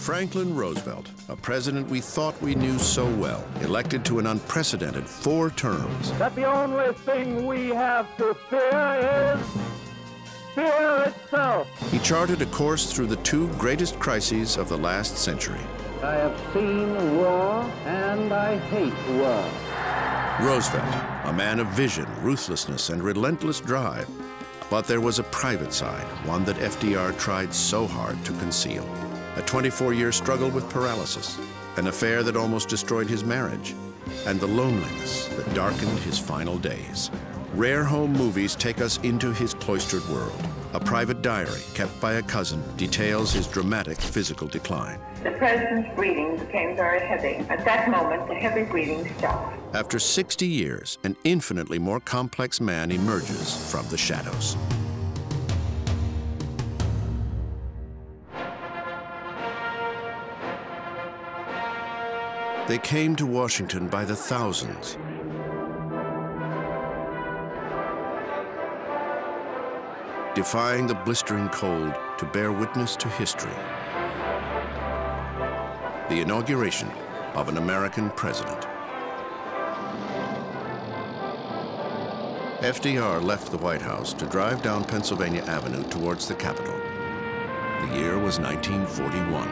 Franklin Roosevelt, a president we thought we knew so well, elected to an unprecedented 4 terms. That the only thing we have to fear is fear itself. He charted a course through the 2 greatest crises of the last century. I have seen war, and I hate war. Roosevelt, a man of vision, ruthlessness, and relentless drive. But there was a private side, one that FDR tried so hard to conceal. A 24-year struggle with paralysis, an affair that almost destroyed his marriage, and the loneliness that darkened his final days. Rare home movies take us into his cloistered world. A private diary kept by a cousin details his dramatic physical decline. The president's breathing became very heavy. At that moment, the heavy breathing stopped. After 60 years, an infinitely more complex man emerges from the shadows. They came to Washington by the thousands. Defying the blistering cold to bear witness to history. The inauguration of an American president. FDR left the White House to drive down Pennsylvania Avenue towards the Capitol. The year was 1941.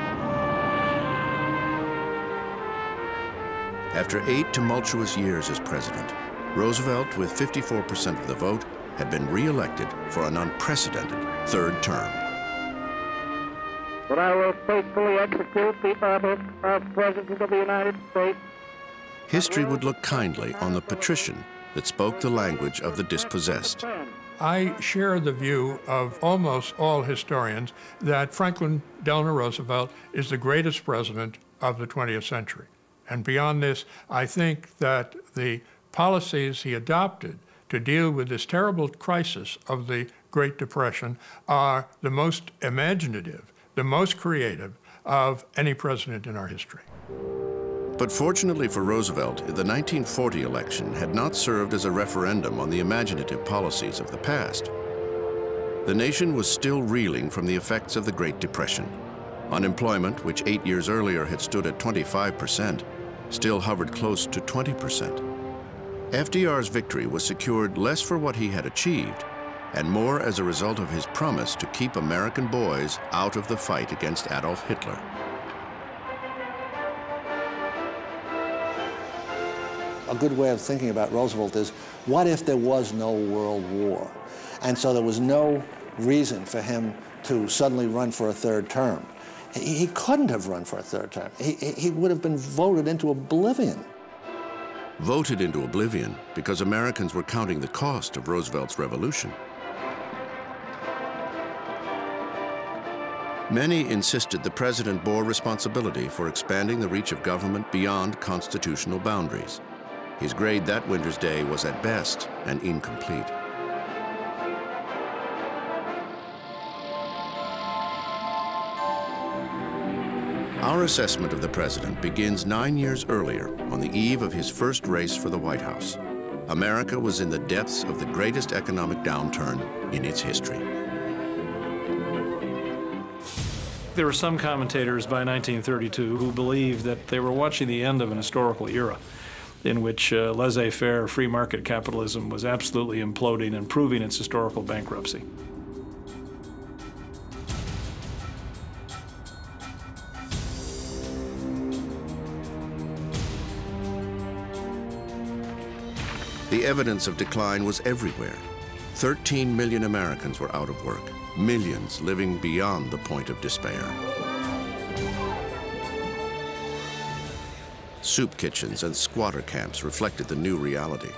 After 8 tumultuous years as president, Roosevelt, with 54% of the vote, had been re-elected for an unprecedented 3rd term. That I will faithfully execute the office of President of the United States. History would look kindly on the patrician that spoke the language of the dispossessed. I share the view of almost all historians that Franklin Delano Roosevelt is the greatest president of the 20th century. And beyond this, I think that the policies he adopted to deal with this terrible crisis of the Great Depression are the most imaginative, the most creative of any president in our history. But fortunately for Roosevelt, the 1940 election had not served as a referendum on the imaginative policies of the past. The nation was still reeling from the effects of the Great Depression. Unemployment, which 8 years earlier had stood at 25%, still hovered close to 20%. FDR's victory was secured less for what he had achieved, and more as a result of his promise to keep American boys out of the fight against Adolf Hitler. A good way of thinking about Roosevelt is, what if there was no World War? And so there was no reason for him to suddenly run for a 3rd term. He couldn't have run for a 3rd term. He would have been voted into oblivion. Voted into oblivion because Americans were counting the cost of Roosevelt's revolution. Many insisted the president bore responsibility for expanding the reach of government beyond constitutional boundaries. His grade that winter's day was at best an incomplete. Our assessment of the president begins 9 years earlier, on the eve of his first race for the White House. America was in the depths of the greatest economic downturn in its history. There were some commentators by 1932 who believed that they were watching the end of an historical era in which laissez-faire free market capitalism was absolutely imploding and proving its historical bankruptcy. The evidence of decline was everywhere. 13 million Americans were out of work, millions living beyond the point of despair. Soup kitchens and squatter camps reflected the new reality.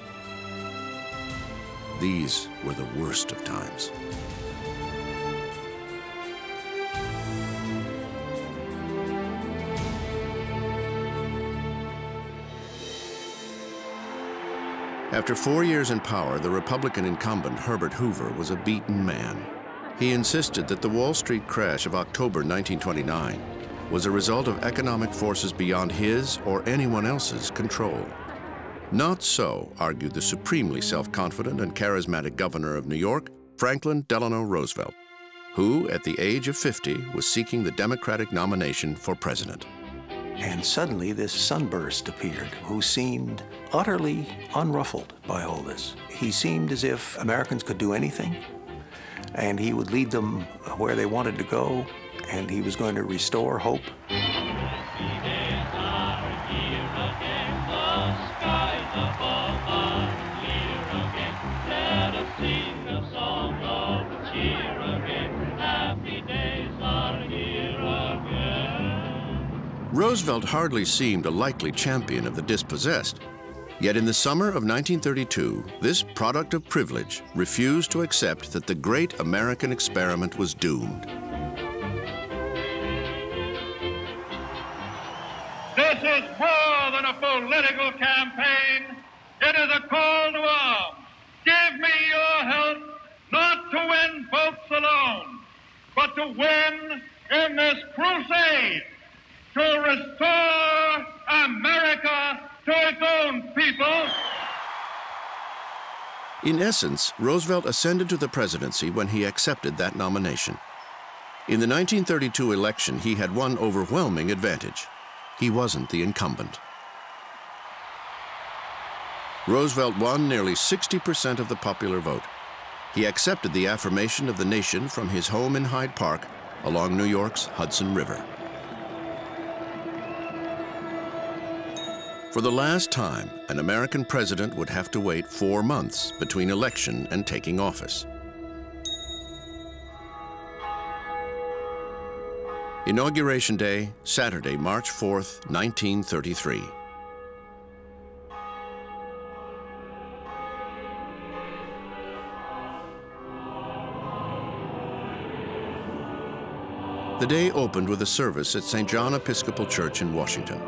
These were the worst of times. After 4 years in power, the Republican incumbent Herbert Hoover was a beaten man. He insisted that the Wall Street crash of October 1929 was a result of economic forces beyond his or anyone else's control. Not so, argued the supremely self-confident and charismatic governor of New York, Franklin Delano Roosevelt. who, at the age of 50, was seeking the Democratic nomination for president. And suddenly this sunburst appeared, who seemed utterly unruffled by all this. He seemed as if Americans could do anything, and he would lead them where they wanted to go, and he was going to restore hope. Roosevelt hardly seemed a likely champion of the dispossessed. Yet in the summer of 1932, this product of privilege refused to accept that the great American experiment was doomed. This is more than a political campaign. It is a call to arms. Give me your help, not to win votes alone, but to win in this crusade to restore America to its own people. In essence, Roosevelt ascended to the presidency when he accepted that nomination. In the 1932 election, he had one overwhelming advantage. He wasn't the incumbent. Roosevelt won nearly 60% of the popular vote. He accepted the affirmation of the nation from his home in Hyde Park along New York's Hudson River. For the last time, an American president would have to wait 4 months between election and taking office. Inauguration Day, Saturday, March 4th, 1933. The day opened with a service at St. John Episcopal Church in Washington.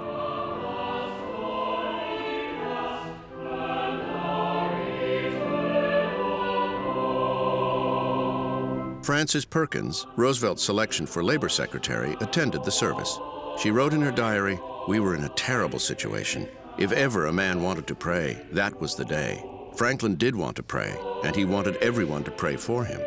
Frances Perkins, Roosevelt's selection for Labor Secretary, attended the service. She wrote in her diary, "We were in a terrible situation. If ever a man wanted to pray, that was the day. Franklin did want to pray, and he wanted everyone to pray for him."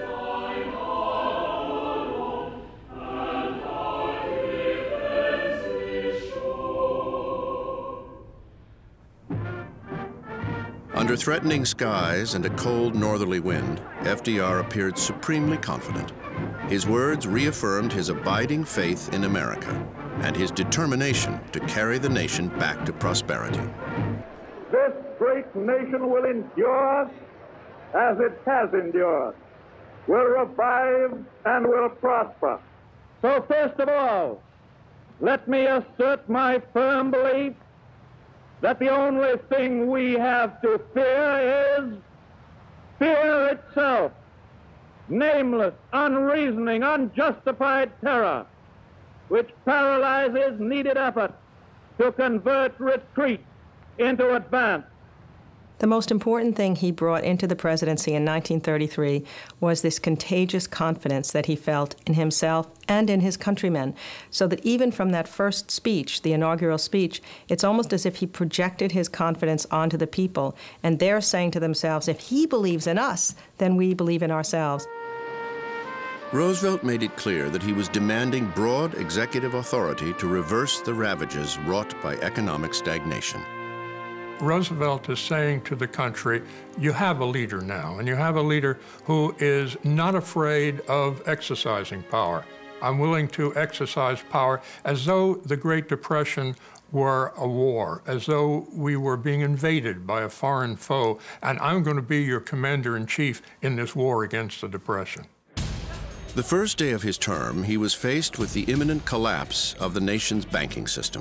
Under threatening skies and a cold northerly wind, FDR appeared supremely confident. His words reaffirmed his abiding faith in America and his determination to carry the nation back to prosperity. This great nation will endure as it has endured, will revive and will prosper. So first of all, let me assert my firm belief that the only thing we have to fear is fear itself, nameless, unreasoning, unjustified terror, which paralyzes needed effort to convert retreat into advance. The most important thing he brought into the presidency in 1933 was this contagious confidence that he felt in himself and in his countrymen, so that even from that first speech, the inaugural speech, it's almost as if he projected his confidence onto the people, and they're saying to themselves, if he believes in us, then we believe in ourselves. Roosevelt made it clear that he was demanding broad executive authority to reverse the ravages wrought by economic stagnation. Roosevelt is saying to the country, you have a leader now, and you have a leader who is not afraid of exercising power. I'm willing to exercise power as though the Great Depression were a war, as though we were being invaded by a foreign foe, and I'm going to be your commander-in-chief in this war against the Depression. The first day of his term, he was faced with the imminent collapse of the nation's banking system.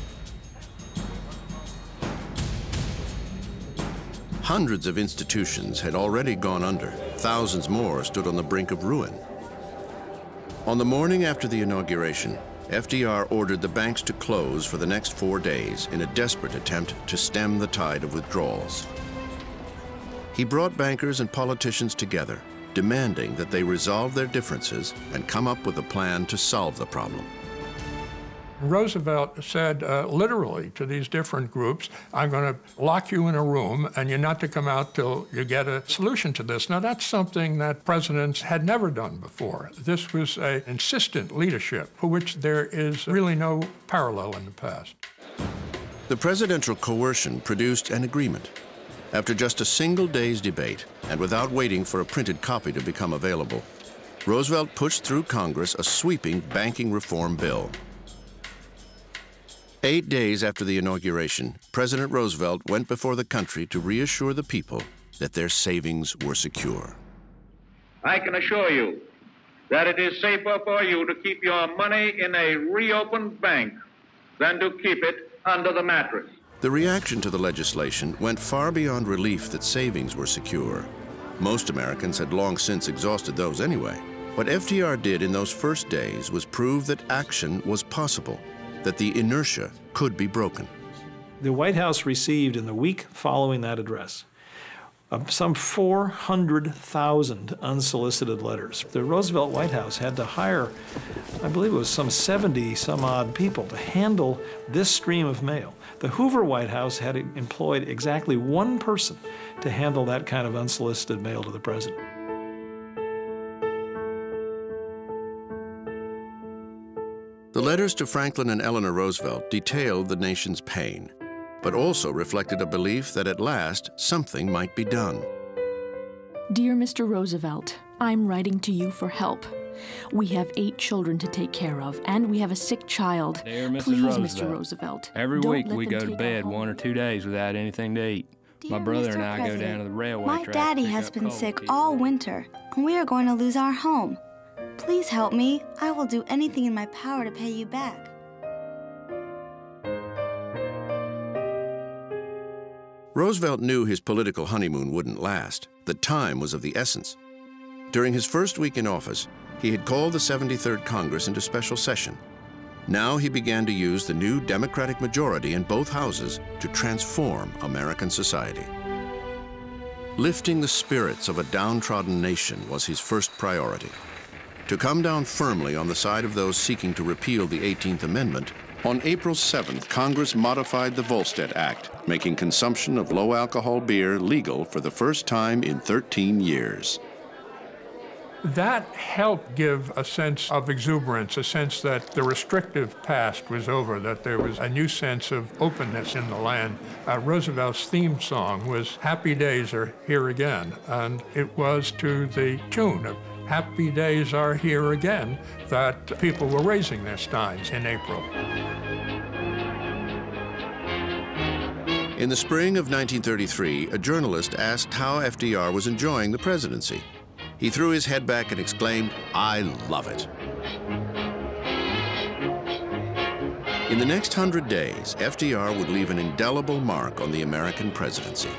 Hundreds of institutions had already gone under. Thousands more stood on the brink of ruin. On the morning after the inauguration, FDR ordered the banks to close for the next 4 days in a desperate attempt to stem the tide of withdrawals. He brought bankers and politicians together, demanding that they resolve their differences and come up with a plan to solve the problem. Roosevelt said literally to these different groups, I'm going to lock you in a room and you're not to come out till you get a solution to this. Now, that's something that presidents had never done before. This was an insistent leadership for which there is really no parallel in the past. The presidential coercion produced an agreement. After just a single day's debate, and without waiting for a printed copy to become available, Roosevelt pushed through Congress a sweeping banking reform bill. 8 days after the inauguration, President Roosevelt went before the country to reassure the people that their savings were secure. I can assure you that it is safer for you to keep your money in a reopened bank than to keep it under the mattress. The reaction to the legislation went far beyond relief that savings were secure. Most Americans had long since exhausted those anyway. What FDR did in those first days was prove that action was possible, that the inertia could be broken. The White House received in the week following that address some 400,000 unsolicited letters. The Roosevelt White House had to hire, I believe it was some 70-some-odd people to handle this stream of mail. The Hoover White House had employed exactly one person to handle that kind of unsolicited mail to the president. The letters to Franklin and Eleanor Roosevelt detailed the nation's pain, but also reflected a belief that at last something might be done. Dear Mr. Roosevelt, I'm writing to you for help. We have 8 children to take care of, and we have a sick child. Dear Mrs. Please, Roosevelt, Mr. Roosevelt, every don't week let we them go to take bed our home. 1 or 2 days without anything to eat. My Dear brother Mr. and I go President, down to the railway my track. daddy to pick has up been coal sick people. all winter, and we are going to lose our home. Please help me. I will do anything in my power to pay you back. Roosevelt knew his political honeymoon wouldn't last, that time was of the essence. During his first week in office, he had called the 73rd Congress into special session. Now he began to use the new Democratic majority in both houses to transform American society. Lifting the spirits of a downtrodden nation was his first priority. To come down firmly on the side of those seeking to repeal the 18th Amendment, on April 7th, Congress modified the Volstead Act, making consumption of low-alcohol beer legal for the first time in 13 years. That helped give a sense of exuberance, a sense that the restrictive past was over, that there was a new sense of openness in the land. Roosevelt's theme song was "Happy Days Are Here Again," and it was to the tune of "Happy Days Are Here Again" that people were raising their steins in April. In the spring of 1933, a journalist asked how FDR was enjoying the presidency. He threw his head back and exclaimed, "I love it." In the next 100 days, FDR would leave an indelible mark on the American presidency.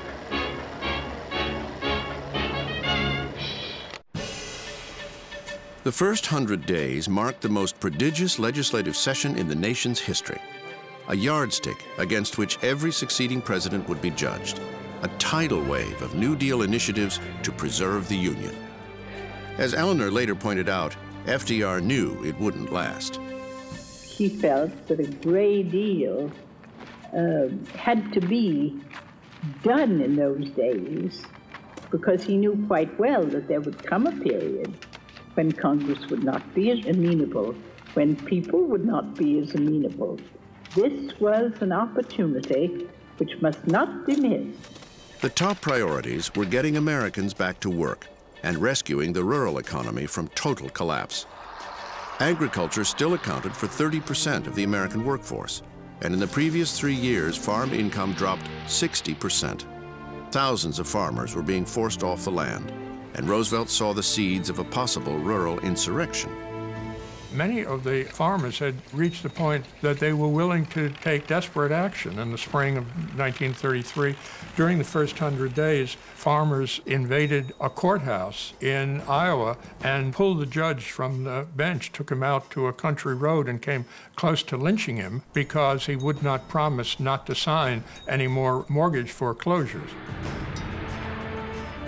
The first 100 days marked the most prodigious legislative session in the nation's history. A yardstick against which every succeeding president would be judged. A tidal wave of New Deal initiatives to preserve the Union. As Eleanor later pointed out, FDR knew it wouldn't last. He felt that a great deal had to be done in those days because he knew quite well that there would come a period when Congress would not be as amenable, when people would not be as amenable. This was an opportunity which must not be missed. The top priorities were getting Americans back to work and rescuing the rural economy from total collapse. Agriculture still accounted for 30% of the American workforce, and in the previous 3 years, farm income dropped 60%. Thousands of farmers were being forced off the land, and Roosevelt saw the seeds of a possible rural insurrection. Many of the farmers had reached the point that they were willing to take desperate action. In the spring of 1933, during the first 100 days, farmers invaded a courthouse in Iowa and pulled the judge from the bench, took him out to a country road and came close to lynching him because he would not promise not to sign any more mortgage foreclosures.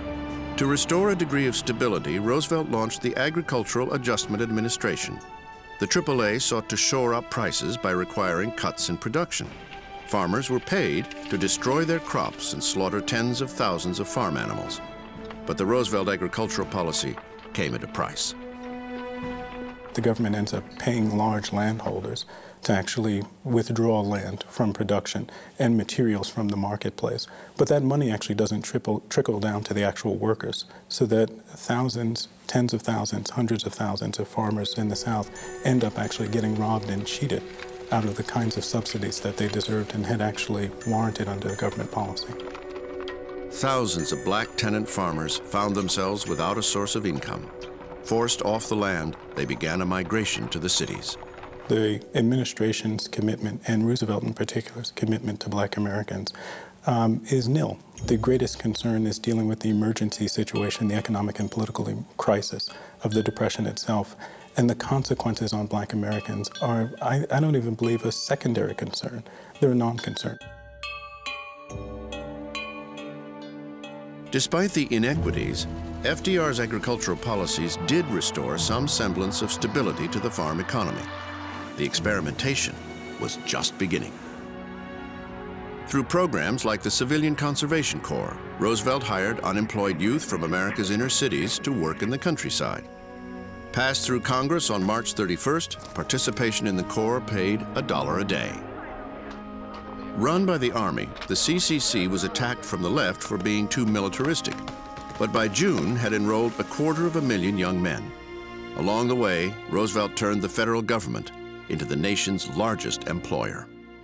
To restore a degree of stability, Roosevelt launched the Agricultural Adjustment Administration. The AAA sought to shore up prices by requiring cuts in production. Farmers were paid to destroy their crops and slaughter tens of thousands of farm animals. But the Roosevelt agricultural policy came at a price. The government ends up paying large landholders to actually withdraw land from production and materials from the marketplace. But that money actually doesn't trickle down to the actual workers, so that thousands, tens of thousands, hundreds of thousands of farmers in the South end up actually getting robbed and cheated out of the kinds of subsidies that they deserved and had actually warranted under government policy. Thousands of black tenant farmers found themselves without a source of income. Forced off the land, they began a migration to the cities. The administration's commitment, and Roosevelt in particular's commitment to black Americans, is nil. The greatest concern is dealing with the emergency situation, the economic and political crisis of the Depression itself. And the consequences on black Americans are, I don't even believe, a secondary concern. They're a non-concern. Despite the inequities, FDR's agricultural policies did restore some semblance of stability to the farm economy. The experimentation was just beginning. Through programs like the Civilian Conservation Corps, Roosevelt hired unemployed youth from America's inner cities to work in the countryside. Passed through Congress on March 31st, participation in the Corps paid $1 a day. Run by the Army, the CCC was attacked from the left for being too militaristic, but by June had enrolled 250,000 young men. Along the way, Roosevelt turned the federal government into the nation's largest employer.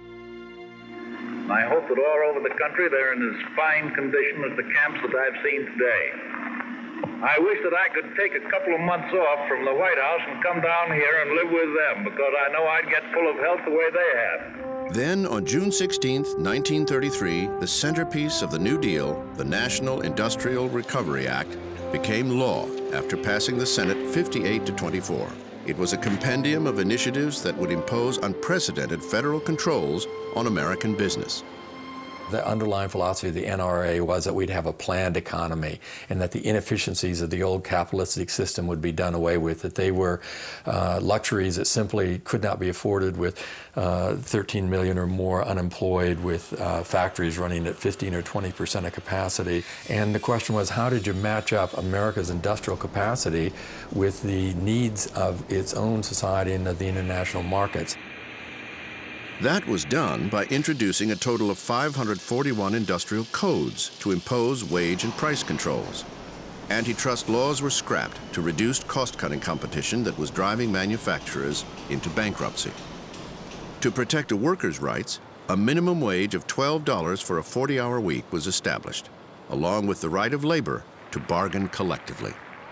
I hope that all over the country they're in as fine condition as the camps that I've seen today. I wish that I could take a couple of months off from the White House and come down here and live with them, because I know I'd get full of health the way they have. Then, on June 16, 1933, the centerpiece of the New Deal, the National Industrial Recovery Act, became law after passing the Senate 58-24. It was a compendium of initiatives that would impose unprecedented federal controls on American business. The underlying philosophy of the NRA was that we'd have a planned economy and that the inefficiencies of the old capitalistic system would be done away with, that they were luxuries that simply could not be afforded with 13 million or more unemployed, with factories running at 15 or 20% of capacity. And the question was, how did you match up America's industrial capacity with the needs of its own society and of the international markets? That was done by introducing a total of 541 industrial codes to impose wage and price controls. Antitrust laws were scrapped to reduce cost-cutting competition that was driving manufacturers into bankruptcy. To protect a worker's rights, a minimum wage of $12 for a 40-hour week was established, along with the right of labor to bargain collectively.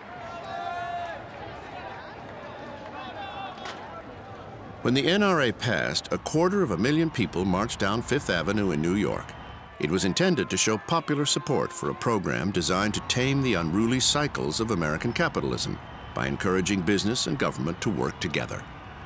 When the NRA passed, 250,000 people marched down Fifth Avenue in New York. It was intended to show popular support for a program designed to tame the unruly cycles of American capitalism by encouraging business and government to work together.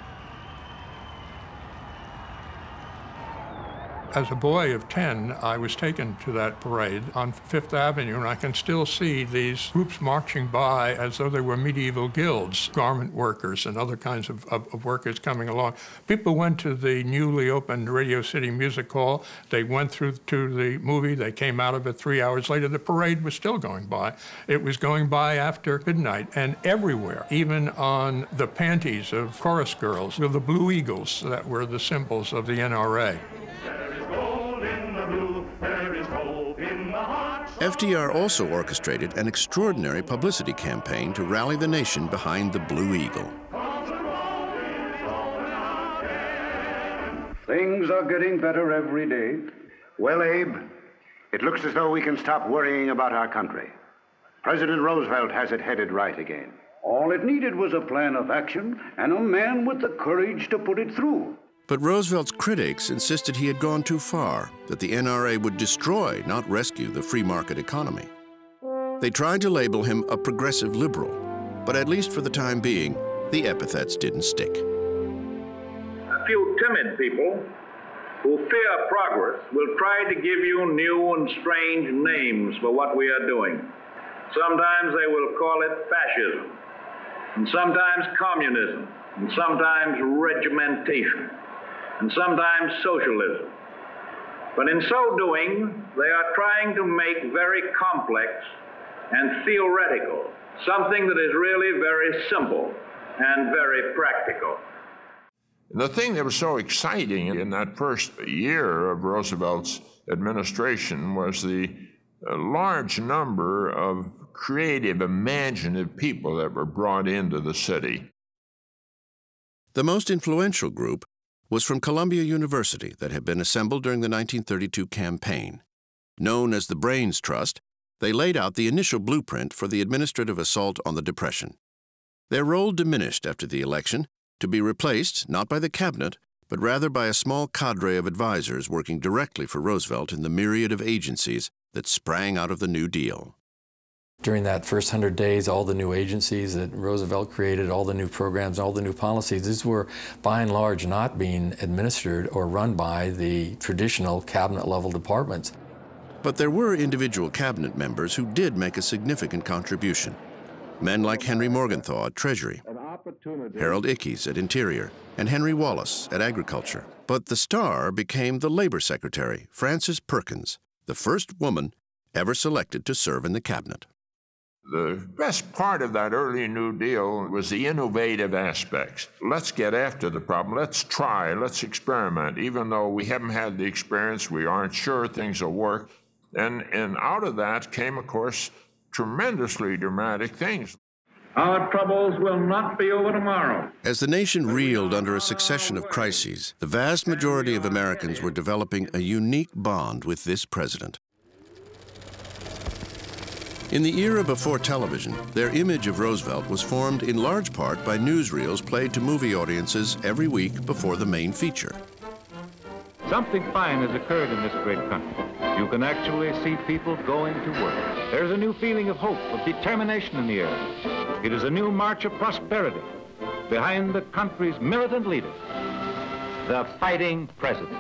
As a boy of 10, I was taken to that parade on Fifth Avenue, and I can still see these groups marching by as though they were medieval guilds, garment workers and other kinds of workers coming along. People went to the newly opened Radio City Music Hall. They went through to the movie. They came out of it 3 hours later. The parade was still going by. It was going by after midnight, and everywhere, even on the panties of chorus girls, were the blue eagles that were the symbols of the NRA. FDR also orchestrated an extraordinary publicity campaign to rally the nation behind the Blue Eagle. Things are getting better every day. Well, Abe, it looks as though we can stop worrying about our country. President Roosevelt has it headed right again. All it needed was a plan of action and a man with the courage to put it through. But Roosevelt's critics insisted he had gone too far, that the NRA would destroy, not rescue, the free market economy. They tried to label him a progressive liberal, but at least for the time being, the epithets didn't stick. A few timid people who fear progress will try to give you new and strange names for what we are doing. Sometimes they will call it fascism, and sometimes communism, and sometimes regimentation, and sometimes socialism. But in so doing, they are trying to make very complex and theoretical something that is really very simple and very practical. The thing that was so exciting in that first year of Roosevelt's administration was the large number of creative, imaginative people that were brought into the city. The most influential group was from Columbia University that had been assembled during the 1932 campaign. Known as the Brains Trust, they laid out the initial blueprint for the administrative assault on the Depression. Their role diminished after the election, to be replaced not by the cabinet, but rather by a small cadre of advisors working directly for Roosevelt in the myriad of agencies that sprang out of the New Deal. During that first 100 days, all the new agencies that Roosevelt created, all the new programs, all the new policies, these were by and large not being administered or run by the traditional cabinet-level departments. But there were individual cabinet members who did make a significant contribution. Men like Henry Morgenthau at Treasury, Harold Ickes at Interior, and Henry Wallace at Agriculture. But the star became the Labor Secretary, Frances Perkins, the first woman ever selected to serve in the cabinet. The best part of that early New Deal was the innovative aspects. Let's get after the problem. Let's try. Let's experiment. Even though we haven't had the experience, we aren't sure things will work. And out of that came, of course, tremendously dramatic things. Our troubles will not be over tomorrow. As the nation reeled under a succession of crises, the vast majority of Americans were developing a unique bond with this president. In the era before television, their image of Roosevelt was formed in large part by newsreels played to movie audiences every week before the main feature. Something fine has occurred in this great country. You can actually see people going to work. There's a new feeling of hope, of determination in the air. It is a new march of prosperity behind the country's militant leader, the fighting president.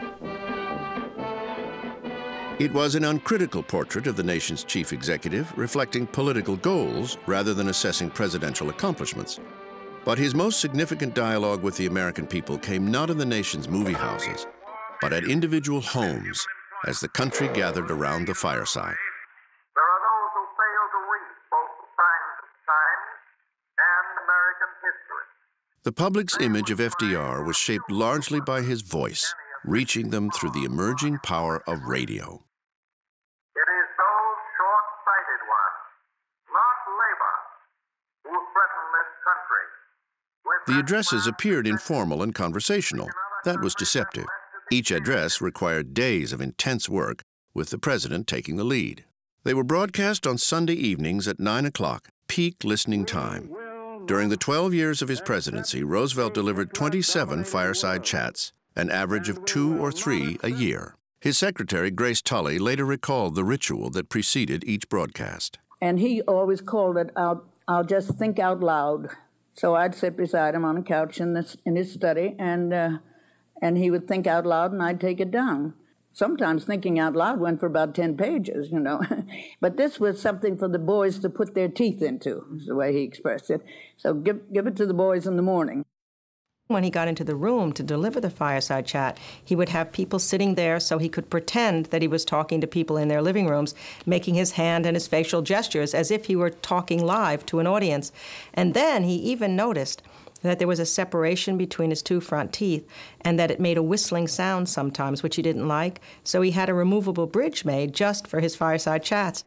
It was an uncritical portrait of the nation's chief executive, reflecting political goals rather than assessing presidential accomplishments. But his most significant dialogue with the American people came not in the nation's movie houses, but at individual homes as the country gathered around the fireside. There are those who fail to read both the signs of times and American history. The public's image of FDR was shaped largely by his voice, reaching them through the emerging power of radio. It is those short-sighted ones, not labor, who threaten this country. The addresses appeared informal and conversational. That was deceptive. Each address required days of intense work, with the president taking the lead. They were broadcast on Sunday evenings at 9 o'clock, peak listening time. During the 12 years of his presidency, Roosevelt delivered 27 fireside chats, an average of 2 or 3 a year. His secretary, Grace Tully, later recalled the ritual that preceded each broadcast. And he always called it, I'll just think out loud. So I'd sit beside him on a couch in his study, and he would think out loud, and I'd take it down. Sometimes thinking out loud went for about 10 pages, you know. But this was something for the boys to put their teeth into, is the way he expressed it. So give it to the boys in the morning. When he got into the room to deliver the fireside chat, he would have people sitting there so he could pretend that he was talking to people in their living rooms, making his hand and his facial gestures as if he were talking live to an audience. And then he even noticed that there was a separation between his 2 front teeth and that it made a whistling sound sometimes, which he didn't like, so he had a removable bridge made just for his fireside chats.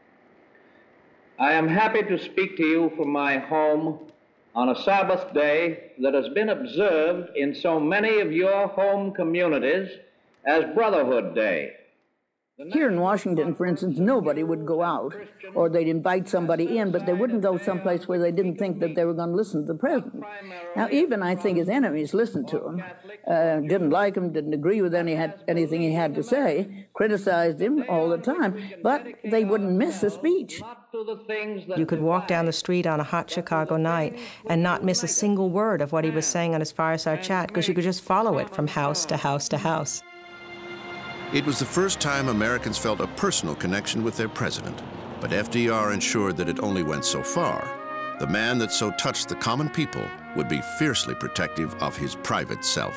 I am happy to speak to you from my home on a Sabbath day that has been observed in so many of your home communities as Brotherhood Day. Here in Washington, for instance, nobody would go out, or they'd invite somebody in, but they wouldn't go someplace where they didn't think that they were going to listen to the president. Now, even I think his enemies listened to him, didn't like him, didn't agree with anything he had to say, criticized him all the time, but they wouldn't miss a speech. You could walk down the street on a hot Chicago night and not miss a single word of what he was saying on his fireside chat, because you could just follow it from house to house to house. It was the first time Americans felt a personal connection with their president, but FDR ensured that it only went so far. The man that so touched the common people would be fiercely protective of his private self.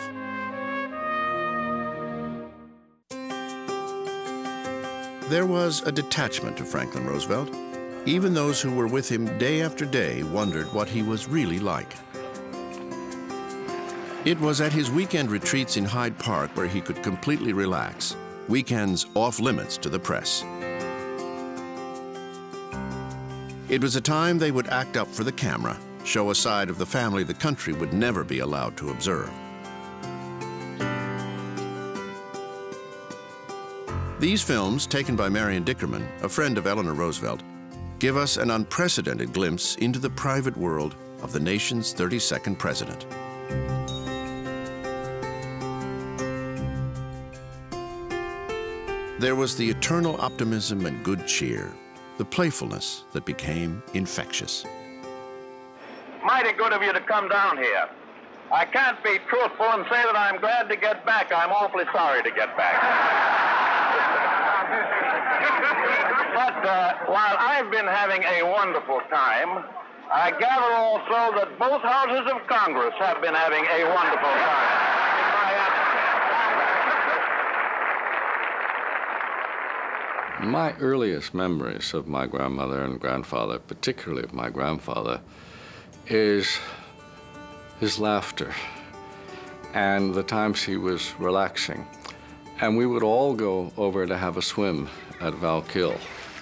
There was a detachment to Franklin Roosevelt. Even those who were with him day after day wondered what he was really like. It was at his weekend retreats in Hyde Park where he could completely relax, weekends off limits to the press. It was a time they would act up for the camera, show a side of the family the country would never be allowed to observe. These films, taken by Marion Dickerman, a friend of Eleanor Roosevelt, give us an unprecedented glimpse into the private world of the nation's 32nd president. There was the eternal optimism and good cheer, the playfulness that became infectious. Mighty good of you to come down here. I can't be truthful and say that I'm glad to get back. I'm awfully sorry to get back. But while I've been having a wonderful time, I gather also that both houses of Congress have been having a wonderful time. My earliest memories of my grandmother and grandfather, particularly of my grandfather, is his laughter and the times he was relaxing. And we would all go over to have a swim at Valkill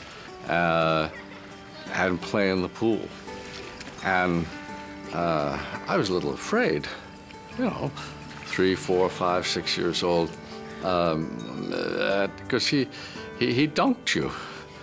and play in the pool. And I was a little afraid, you know, 3, 4, 5, 6 years old, because he dunked you.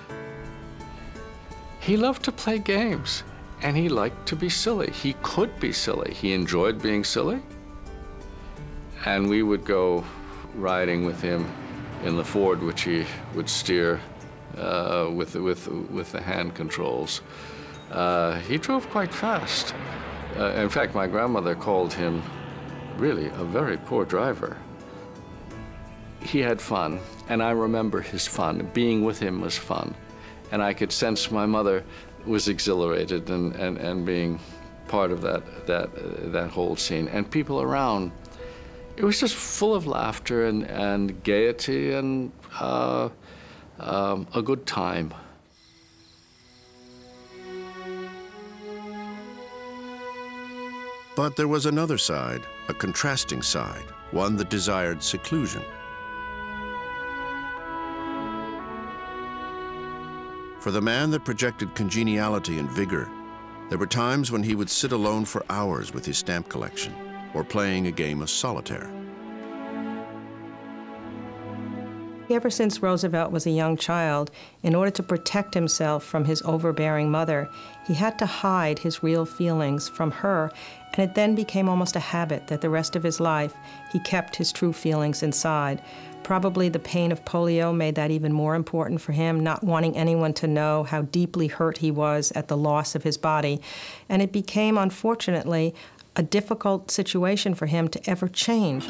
He loved to play games, and he liked to be silly. He could be silly. He enjoyed being silly. And we would go riding with him in the Ford, which he would steer with the hand controls. He drove quite fast. In fact, my grandmother called him really a very poor driver. He had fun, and I remember his fun. Being with him was fun. And I could sense my mother was exhilarated and being part of that whole scene. And people around, it was just full of laughter and gaiety and a good time. But there was another side, a contrasting side, one that desired seclusion. For the man that projected congeniality and vigor, there were times when he would sit alone for hours with his stamp collection or playing a game of solitaire. Ever since Roosevelt was a young child, in order to protect himself from his overbearing mother, he had to hide his real feelings from her, and it then became almost a habit that the rest of his life he kept his true feelings inside. Probably the pain of polio made that even more important for him, not wanting anyone to know how deeply hurt he was at the loss of his body. And it became, unfortunately, a difficult situation for him to ever change.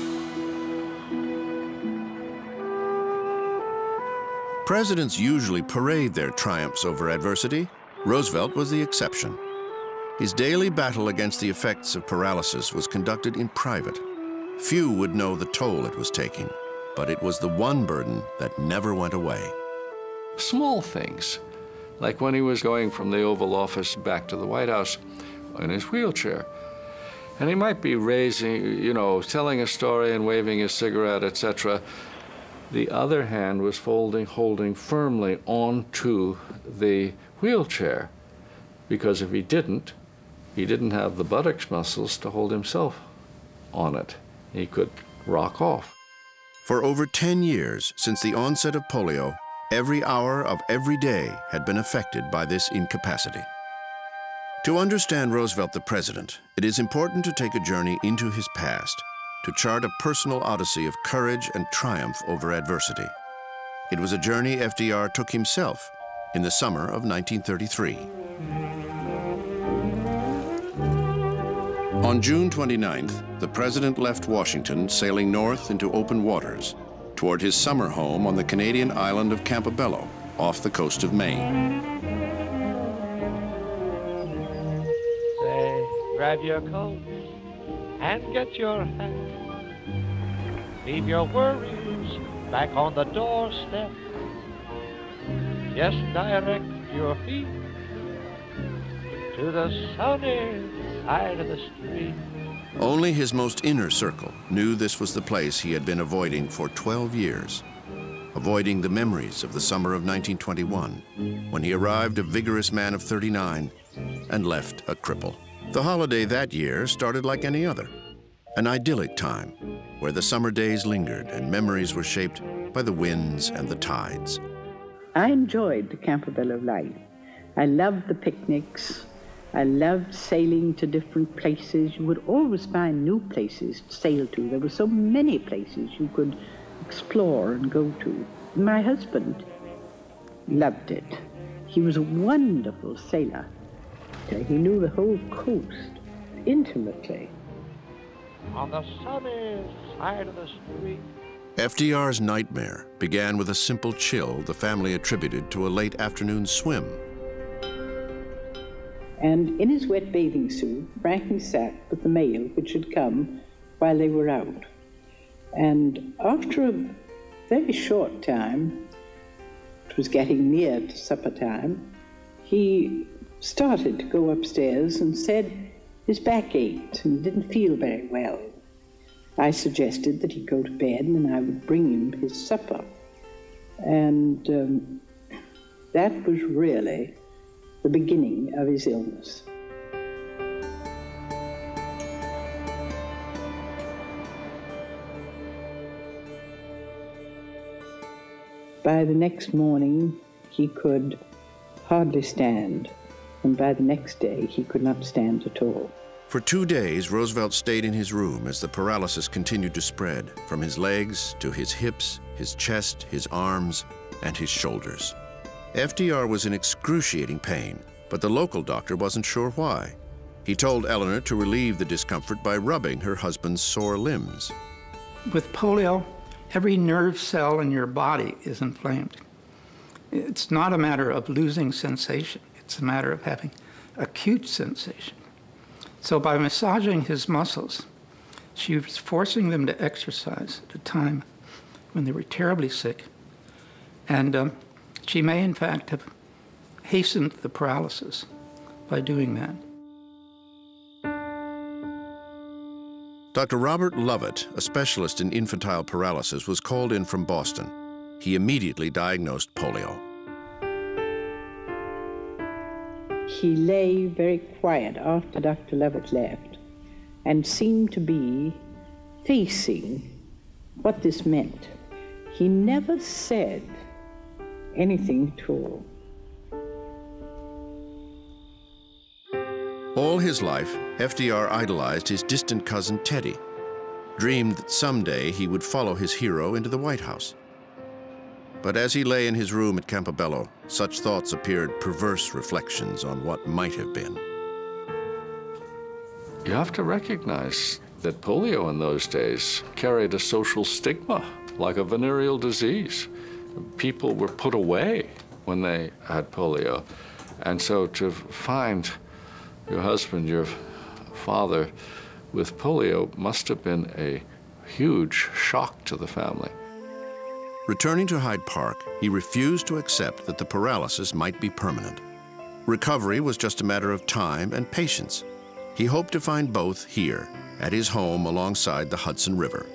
Presidents usually parade their triumphs over adversity. Roosevelt was the exception. His daily battle against the effects of paralysis was conducted in private. Few would know the toll it was taking, but it was the one burden that never went away. Small things, like when he was going from the Oval Office back to the White House in his wheelchair. And he might be raising, you know, telling a story and waving his cigarette, etc. The other hand was holding firmly onto the wheelchair, because if he didn't have the buttocks muscles to hold himself on it. He could rock off. For over 10 years since the onset of polio, every hour of every day had been affected by this incapacity. To understand Roosevelt the president, it is important to take a journey into his past, to chart a personal odyssey of courage and triumph over adversity. It was a journey FDR took himself in the summer of 1933. On June 29th, the president left Washington sailing north into open waters toward his summer home on the Canadian island of Campobello, off the coast of Maine. grab your coat and get your hat. Leave your worries back on the doorstep. Just direct your feet to the sunny side of the street. Only his most inner circle knew this was the place he had been avoiding for 12 years, avoiding the memories of the summer of 1921, when he arrived a vigorous man of 39 and left a cripple. The holiday that year started like any other, an idyllic time where the summer days lingered and memories were shaped by the winds and the tides. I enjoyed the Campobello life. I loved the picnics. I loved sailing to different places. You would always find new places to sail to. There were so many places you could explore and go to. My husband loved it. He was a wonderful sailor. He knew the whole coast intimately. On the sunny side of the street. FDR's nightmare began with a simple chill the family attributed to a late afternoon swim. And in his wet bathing suit, Franklin sat with the mail which had come while they were out. And after a very short time, it was getting near to supper time, he started to go upstairs and said his back ached and didn't feel very well. I suggested that he go to bed and I would bring him his supper. And that was really the beginning of his illness. By the next morning, he could hardly stand, and by the next day, he could not stand at all. For 2 days, Roosevelt stayed in his room as the paralysis continued to spread from his legs to his hips, his chest, his arms, and his shoulders. FDR was in excruciating pain, but the local doctor wasn't sure why. He told Eleanor to relieve the discomfort by rubbing her husband's sore limbs. With polio, every nerve cell in your body is inflamed. It's not a matter of losing sensation. It's a matter of having acute sensation. So by massaging his muscles, she was forcing them to exercise at a time when they were terribly sick. And she may, in fact, have hastened the paralysis by doing that. Dr. Robert Lovett, a specialist in infantile paralysis, was called in from Boston. He immediately diagnosed polio. He lay very quiet after Dr. Lovett left and seemed to be facing what this meant. He never said anything at all. All his life, FDR idolized his distant cousin Teddy, dreamed that someday he would follow his hero into the White House. But as he lay in his room at Campobello, such thoughts appeared perverse reflections on what might have been. You have to recognize that polio in those days carried a social stigma, like a venereal disease. People were put away when they had polio. And so to find your husband, your father, with polio must have been a huge shock to the family. Returning to Hyde Park, he refused to accept that the paralysis might be permanent. Recovery was just a matter of time and patience. He hoped to find both here, at his home alongside the Hudson River.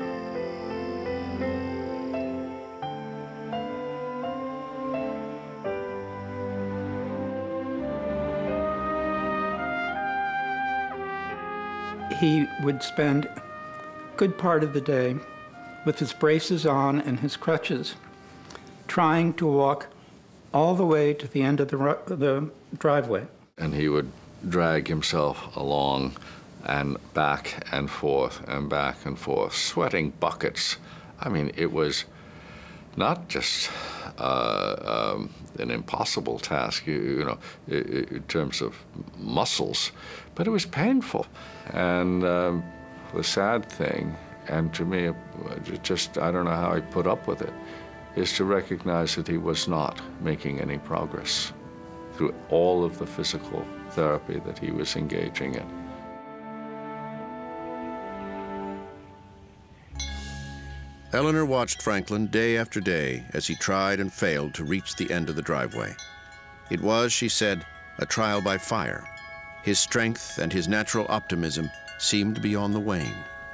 He would spend a good part of the day with his braces on and his crutches, trying to walk all the way to the end of the driveway. And he would drag himself along and back and forth and back and forth, sweating buckets. I mean, it was not just an impossible task, you know, in terms of muscles, but it was painful. And the sad thing, and to me, just, I don't know how he put up with it, is to recognize that he was not making any progress through all of the physical therapy that he was engaging in. Eleanor watched Franklin day after day as he tried and failed to reach the end of the driveway. It was, she said, a trial by fire. His strength and his natural optimism seemed to be on the wane.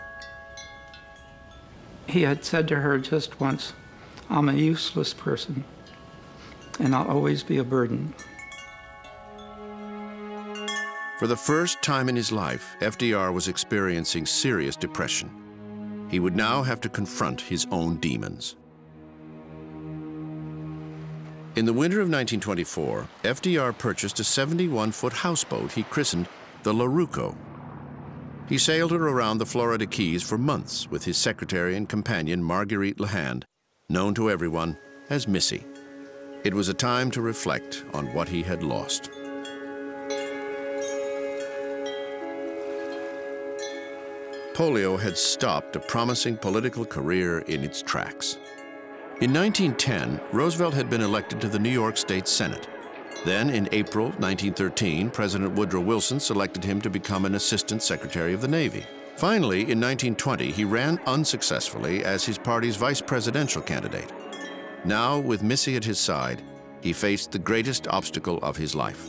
He had said to her just once, "I'm a useless person, and I'll always be a burden." For the first time in his life, FDR was experiencing serious depression. He would now have to confront his own demons. In the winter of 1924, FDR purchased a 71-foot houseboat he christened the LaRuco. He sailed her around the Florida Keys for months with his secretary and companion, Marguerite LeHand, known to everyone as Missy. It was a time to reflect on what he had lost. Polio had stopped a promising political career in its tracks. In 1910, Roosevelt had been elected to the New York State Senate. Then, in April 1913, President Woodrow Wilson selected him to become an Assistant Secretary of the Navy. Finally, in 1920, he ran unsuccessfully as his party's vice presidential candidate. Now, with Missy at his side, he faced the greatest obstacle of his life.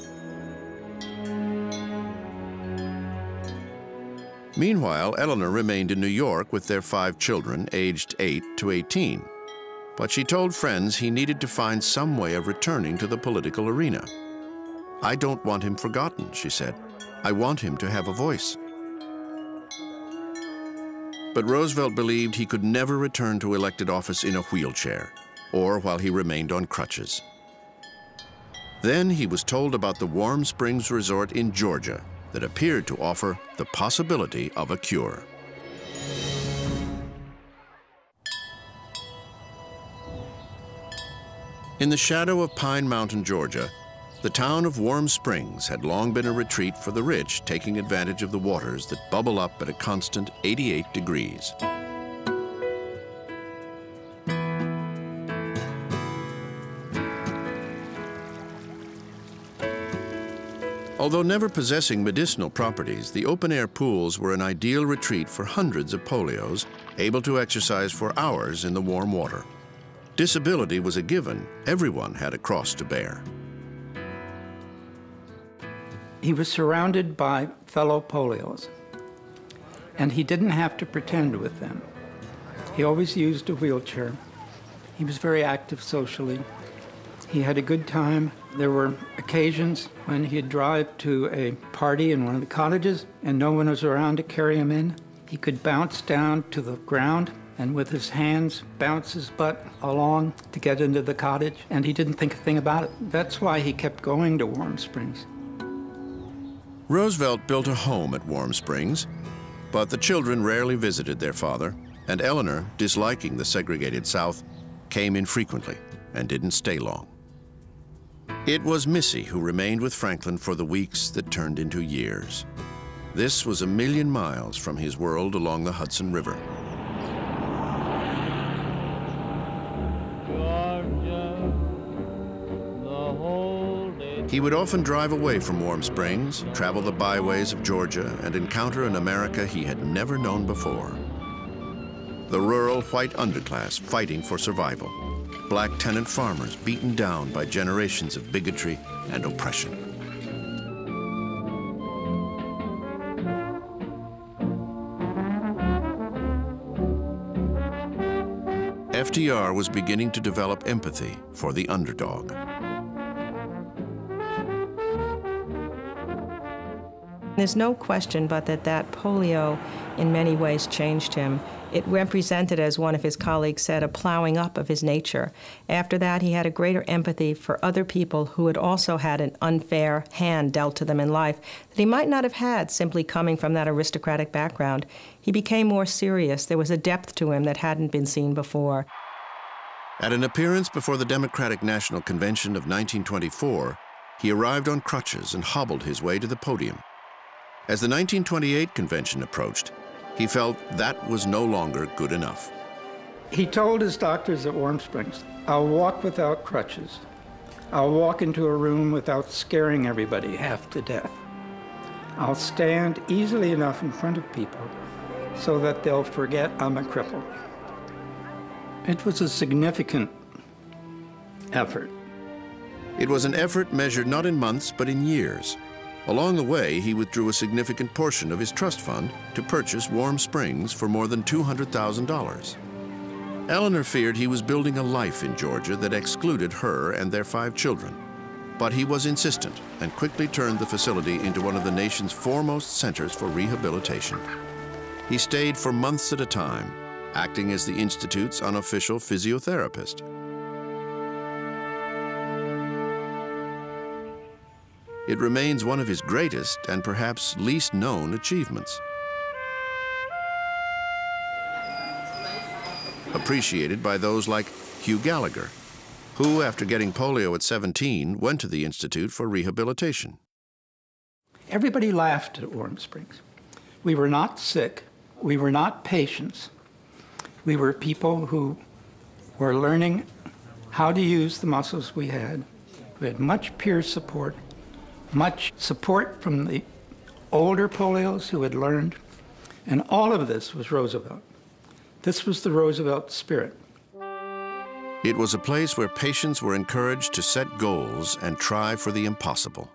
Meanwhile, Eleanor remained in New York with their 5 children, aged 8 to 18. But she told friends he needed to find some way of returning to the political arena. "I don't want him forgotten," she said. "I want him to have a voice." But Roosevelt believed he could never return to elected office in a wheelchair, or while he remained on crutches. Then he was told about the Warm Springs Resort in Georgia that appeared to offer the possibility of a cure. In the shadow of Pine Mountain, Georgia, the town of Warm Springs had long been a retreat for the rich, taking advantage of the waters that bubble up at a constant 88 degrees. Although never possessing medicinal properties, the open-air pools were an ideal retreat for hundreds of polios, able to exercise for hours in the warm water. Disability was a given. Everyone had a cross to bear. He was surrounded by fellow polios, and he didn't have to pretend with them. He always used a wheelchair. He was very active socially. He had a good time. There were occasions when he'd drive to a party in one of the cottages and no one was around to carry him in. He could bounce down to the ground and with his hands bounce his butt along to get into the cottage, and he didn't think a thing about it. That's why he kept going to Warm Springs. Roosevelt built a home at Warm Springs, but the children rarely visited their father, and Eleanor, disliking the segregated South, came infrequently and didn't stay long. It was Missy who remained with Franklin for the weeks that turned into years. This was 1,000,000 miles from his world along the Hudson River. He would often drive away from Warm Springs, travel the byways of Georgia, and encounter an America he had never known before. The rural white underclass fighting for survival. Black tenant farmers beaten down by generations of bigotry and oppression. FDR was beginning to develop empathy for the underdog. There's no question but that polio in many ways changed him. It represented, as one of his colleagues said, a plowing up of his nature. After that, he had a greater empathy for other people who had also had an unfair hand dealt to them in life that he might not have had simply coming from that aristocratic background. He became more serious. There was a depth to him that hadn't been seen before. At an appearance before the Democratic National Convention of 1924, he arrived on crutches and hobbled his way to the podium. As the 1928 convention approached, he felt that was no longer good enough. He told his doctors at Warm Springs, "I'll walk without crutches. I'll walk into a room without scaring everybody half to death. I'll stand easily enough in front of people so that they'll forget I'm a cripple." It was a significant effort. It was an effort measured not in months, but in years. Along the way, he withdrew a significant portion of his trust fund to purchase Warm Springs for more than $200,000. Eleanor feared he was building a life in Georgia that excluded her and their 5 children. But he was insistent and quickly turned the facility into one of the nation's foremost centers for rehabilitation. He stayed for months at a time, acting as the Institute's unofficial physiotherapist. It remains one of his greatest and perhaps least known achievements. Appreciated by those like Hugh Gallagher, who, after getting polio at 17, went to the Institute for rehabilitation. Everybody laughed at Warm Springs. We were not sick. We were not patients. We were people who were learning how to use the muscles we had. We had much peer support, much support from the older polios who had learned, and all of this was Roosevelt. This was the Roosevelt spirit. It was a place where patients were encouraged to set goals and try for the impossible.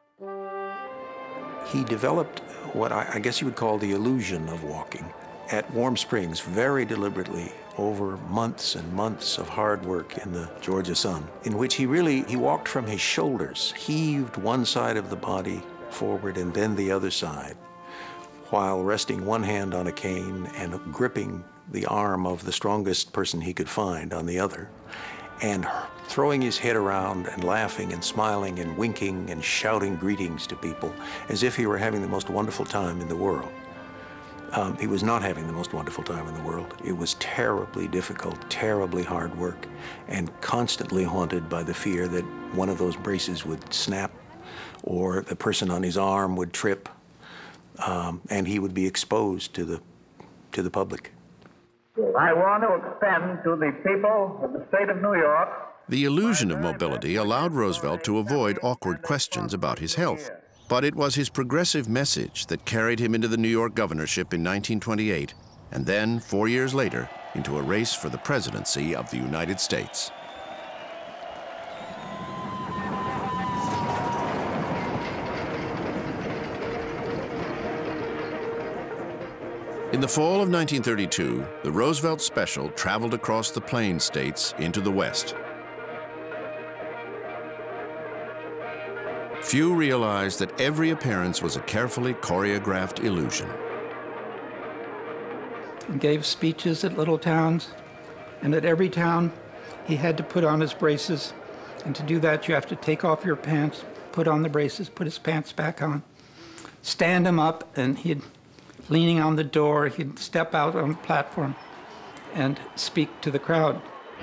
He developed what I guess you would call the illusion of walking at Warm Springs very deliberately over months and months of hard work in the Georgia sun, in which he walked from his shoulders, heaved one side of the body forward and then the other side, while resting one hand on a cane and gripping the arm of the strongest person he could find on the other, and throwing his head around and laughing and smiling and winking and shouting greetings to people as if he were having the most wonderful time in the world. He was not having the most wonderful time in the world. It was terribly difficult, terribly hard work, and constantly haunted by the fear that one of those braces would snap or the person on his arm would trip, and he would be exposed to the public. I want to extend to the people of the state of New York. The illusion of mobility allowed Roosevelt to avoid awkward questions about his health. But it was his progressive message that carried him into the New York governorship in 1928, and then, 4 years later, into a race for the presidency of the United States. In the fall of 1932, the Roosevelt Special traveled across the Plain States into the West. Few realized that every appearance was a carefully choreographed illusion. He gave speeches at little towns, and at every town he had to put on his braces, and to do that you have to take off your pants, put on the braces, put his pants back on, stand him up, and he'd, leaning on the door, he'd step out on the platform and speak to the crowd.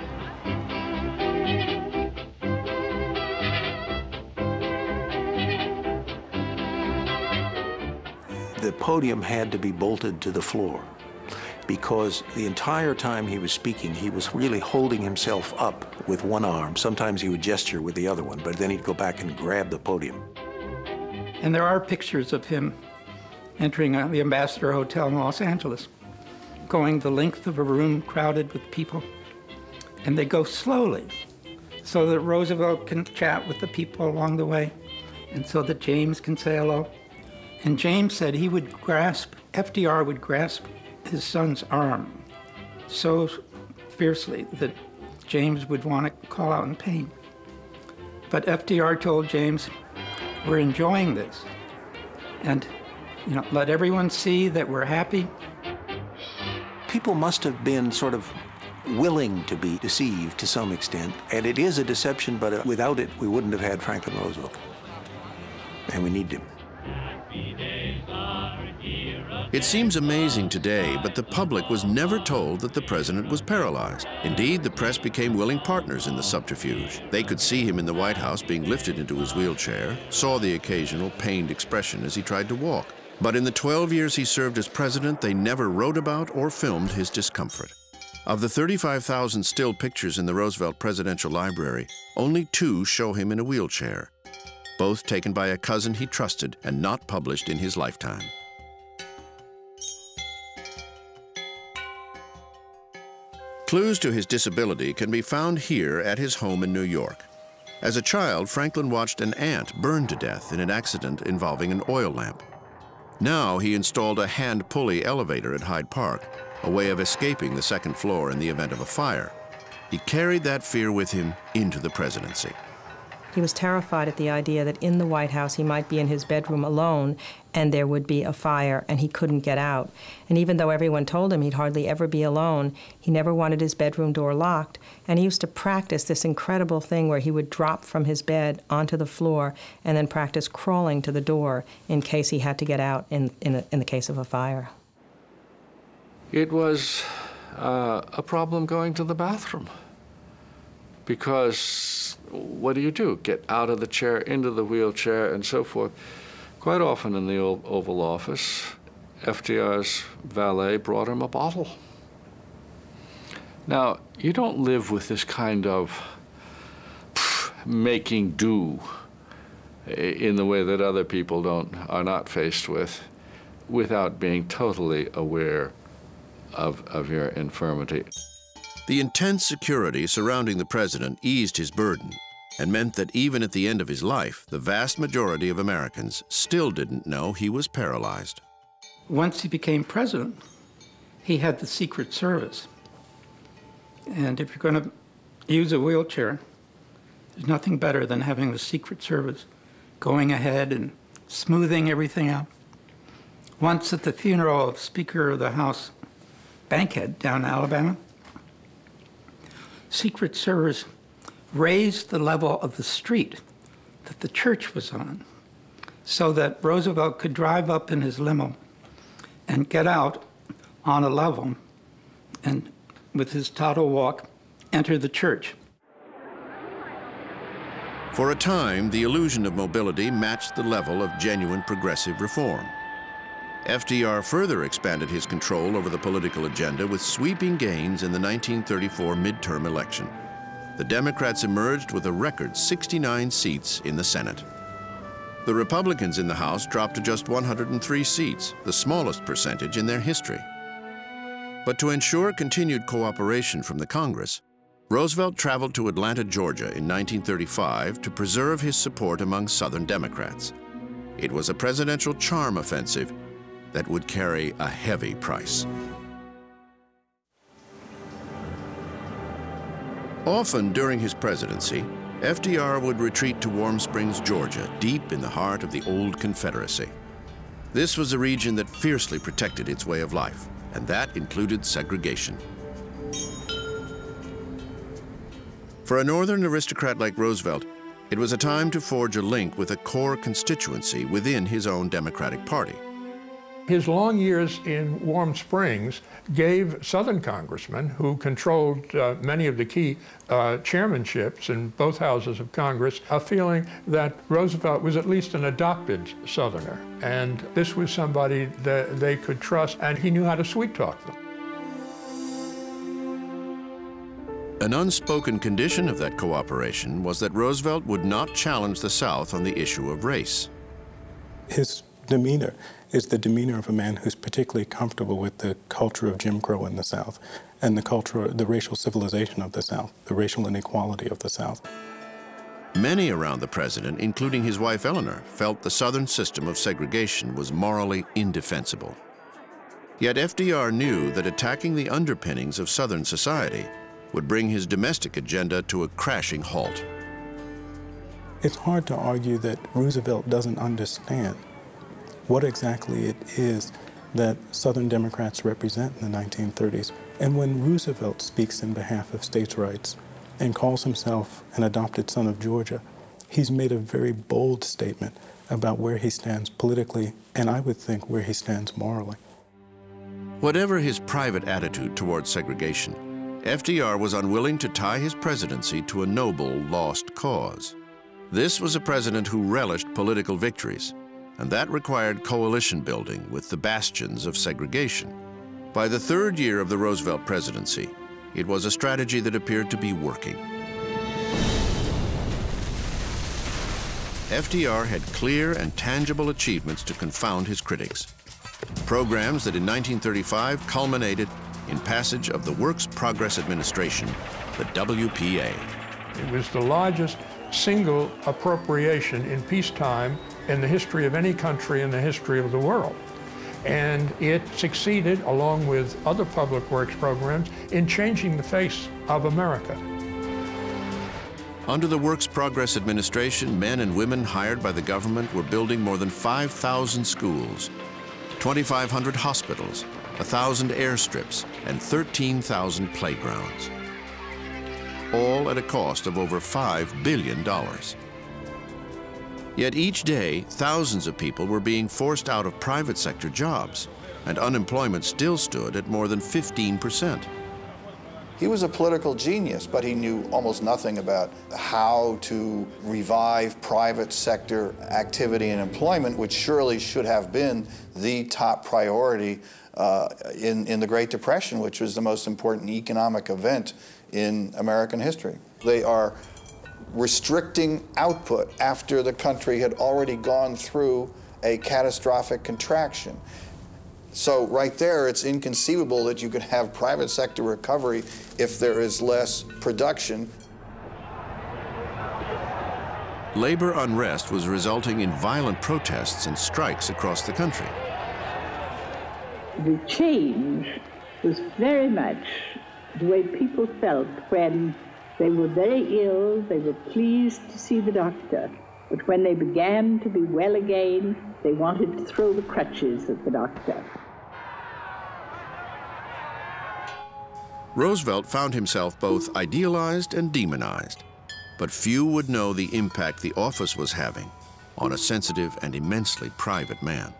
The podium had to be bolted to the floor because the entire time he was speaking, he was really holding himself up with one arm. Sometimes he would gesture with the other one, but then he'd go back and grab the podium. And there are pictures of him entering the Ambassador Hotel in Los Angeles, going the length of a room crowded with people. And they go slowly so that Roosevelt can chat with the people along the way and so that James can say hello. And James said he would grasp, FDR would grasp his son's arm so fiercely that James would want to call out in pain. But FDR told James, we're enjoying this. And, let everyone see that we're happy. People must have been sort of willing to be deceived to some extent. And it is a deception, but without it, we wouldn't have had Franklin Roosevelt. And we need him. It seems amazing today, but the public was never told that the president was paralyzed. Indeed, the press became willing partners in the subterfuge. They could see him in the White House being lifted into his wheelchair, saw the occasional pained expression as he tried to walk. But in the 12 years he served as president, they never wrote about or filmed his discomfort. Of the 35,000 still pictures in the Roosevelt Presidential Library, only 2 show him in a wheelchair, both taken by a cousin he trusted and not published in his lifetime. Clues to his disability can be found here at his home in New York. As a child, Franklin watched an ant burn to death in an accident involving an oil lamp. Now he installed a hand pulley elevator at Hyde Park, a way of escaping the second floor in the event of a fire. He carried that fear with him into the presidency. He was terrified at the idea that in the White House he might be in his bedroom alone and there would be a fire and he couldn't get out. And even though everyone told him he'd hardly ever be alone, he never wanted his bedroom door locked. And he used to practice this incredible thing where he would drop from his bed onto the floor and then practice crawling to the door in case he had to get out in the case of a fire. It was a problem going to the bathroom because what do? Get out of the chair, into the wheelchair, and so forth. Quite often in the Oval Office, FDR's valet brought him a bottle. Now, you don't live with this kind of making do in the way that other people are not faced with, without being totally aware of your infirmity. The intense security surrounding the president eased his burden and meant that even at the end of his life, the vast majority of Americans still didn't know he was paralyzed. Once he became president, he had the Secret Service. And if you're going to use a wheelchair, there's nothing better than having the Secret Service going ahead and smoothing everything out. Once at the funeral of Speaker of the House Bankhead down in Alabama, Secret Service raised the level of the street that the church was on so that Roosevelt could drive up in his limo and get out on a level and, with his toddle walk, enter the church. For a time, the illusion of mobility matched the level of genuine progressive reform. FDR further expanded his control over the political agenda with sweeping gains in the 1934 midterm election. The Democrats emerged with a record 69 seats in the Senate. The Republicans in the House dropped to just 103 seats, the smallest percentage in their history. But to ensure continued cooperation from the Congress, Roosevelt traveled to Atlanta, Georgia in 1935 to preserve his support among Southern Democrats. It was a presidential charm offensive that would carry a heavy price. Often during his presidency, FDR would retreat to Warm Springs, Georgia, deep in the heart of the old Confederacy. This was a region that fiercely protected its way of life, and that included segregation. For a Northern aristocrat like Roosevelt, it was a time to forge a link with a core constituency within his own Democratic Party. His long years in Warm Springs gave Southern congressmen, who controlled many of the key chairmanships in both houses of Congress, a feeling that Roosevelt was at least an adopted Southerner. And this was somebody that they could trust, and he knew how to sweet-talk them. An unspoken condition of that cooperation was that Roosevelt would not challenge the South on the issue of race. His demeanor is the demeanor of a man who's particularly comfortable with the culture of Jim Crow in the South and the racial civilization of the South, the racial inequality of the South. Many around the president, including his wife Eleanor, felt the Southern system of segregation was morally indefensible. Yet FDR knew that attacking the underpinnings of Southern society would bring his domestic agenda to a crashing halt. It's hard to argue that Roosevelt doesn't understand what exactly it is that Southern Democrats represent in the 1930s. And when Roosevelt speaks in behalf of states' rights and calls himself an adopted son of Georgia, he's made a very bold statement about where he stands politically, and I would think where he stands morally. Whatever his private attitude towards segregation, FDR was unwilling to tie his presidency to a noble, lost cause. This was a president who relished political victories, and that required coalition building with the bastions of segregation. By the third year of the Roosevelt presidency, it was a strategy that appeared to be working. FDR had clear and tangible achievements to confound his critics. Programs that in 1935 culminated in passage of the Works Progress Administration, the WPA. It was the largest single appropriation in peacetime in the history of any country in the history of the world. And it succeeded, along with other public works programs, in changing the face of America. Under the Works Progress Administration, men and women hired by the government were building more than 5,000 schools, 2,500 hospitals, 1,000 airstrips, and 13,000 playgrounds, all at a cost of over $5 billion. Yet each day, thousands of people were being forced out of private sector jobs, and unemployment still stood at more than 15%. He was a political genius, but he knew almost nothing about how to revive private sector activity and employment, which surely should have been the top priority in the Great Depression, which was the most important economic event in American history. They are restricting output after the country had already gone through a catastrophic contraction. So right there, it's inconceivable that you could have private sector recovery if there is less production. Labor unrest was resulting in violent protests and strikes across the country. The change was very much the way people felt when they were very ill, they were pleased to see the doctor. But when they began to be well again, they wanted to throw the crutches at the doctor. Roosevelt found himself both idealized and demonized, but few would know the impact the office was having on a sensitive and immensely private man.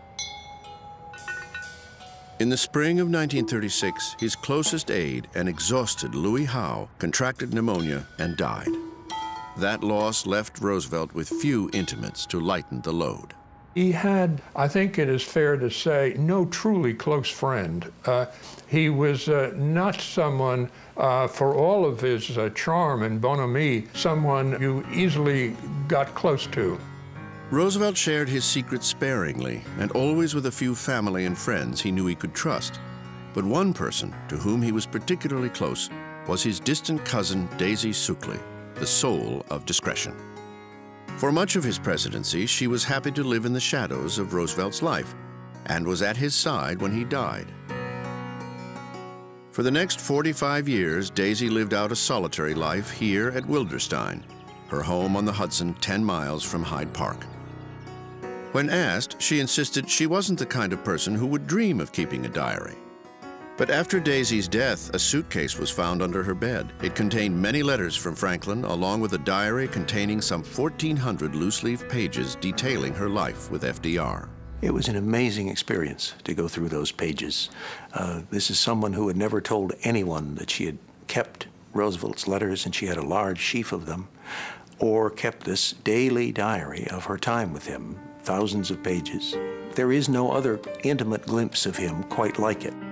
In the spring of 1936, his closest aide, an exhausted Louis Howe, contracted pneumonia and died. That loss left Roosevelt with few intimates to lighten the load. He had, I think it is fair to say, no truly close friend. He was not someone, for all of his charm and bonhomie, someone you easily got close to. Roosevelt shared his secrets sparingly, and always with a few family and friends he knew he could trust. But one person to whom he was particularly close was his distant cousin, Daisy Suckley, the soul of discretion. For much of his presidency, she was happy to live in the shadows of Roosevelt's life and was at his side when he died. For the next 45 years, Daisy lived out a solitary life here at Wilderstein, her home on the Hudson 10 miles from Hyde Park. When asked, she insisted she wasn't the kind of person who would dream of keeping a diary. But after Daisy's death, a suitcase was found under her bed. It contained many letters from Franklin, along with a diary containing some 1,400 loose-leaf pages detailing her life with FDR. It was an amazing experience to go through those pages. This is someone who had never told anyone that she had kept Roosevelt's letters, and she had a large sheaf of them, or kept this daily diary of her time with him, thousands of pages. There is no other intimate glimpse of him quite like it.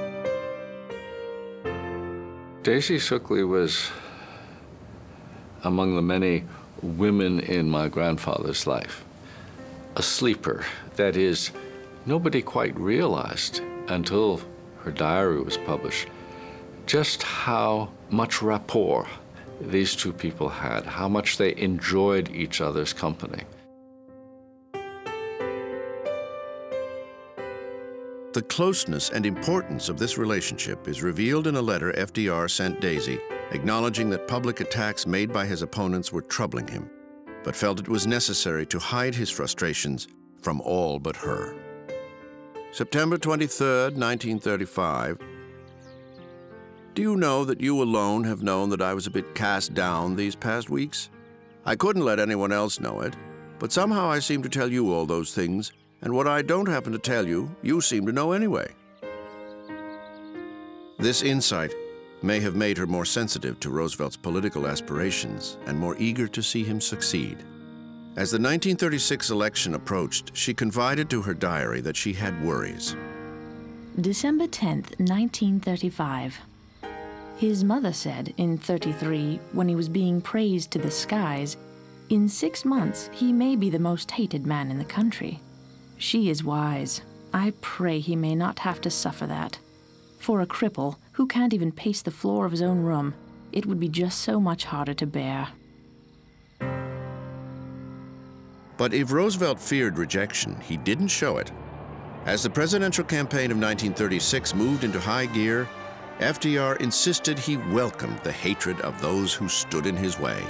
Daisy Suckley was among the many women in my grandfather's life. A sleeper, that is, nobody quite realized until her diary was published just how much rapport these two people had, how much they enjoyed each other's company. The closeness and importance of this relationship is revealed in a letter FDR sent Daisy, acknowledging that public attacks made by his opponents were troubling him, but felt it was necessary to hide his frustrations from all but her. September 23, 1935. Do you know that you alone have known that I was a bit cast down these past weeks? I couldn't let anyone else know it, but somehow I seem to tell you all those things, and what I don't happen to tell you, you seem to know anyway. This insight may have made her more sensitive to Roosevelt's political aspirations and more eager to see him succeed. As the 1936 election approached, she confided to her diary that she had worries. December 10th, 1935. His mother said in 33, when he was being praised to the skies, "In 6 months, he may be the most hated man in the country." She is wise. I pray he may not have to suffer that. For a cripple who can't even pace the floor of his own room, it would be just so much harder to bear. But if Roosevelt feared rejection, he didn't show it. As the presidential campaign of 1936 moved into high gear, FDR insisted he welcomed the hatred of those who stood in his way.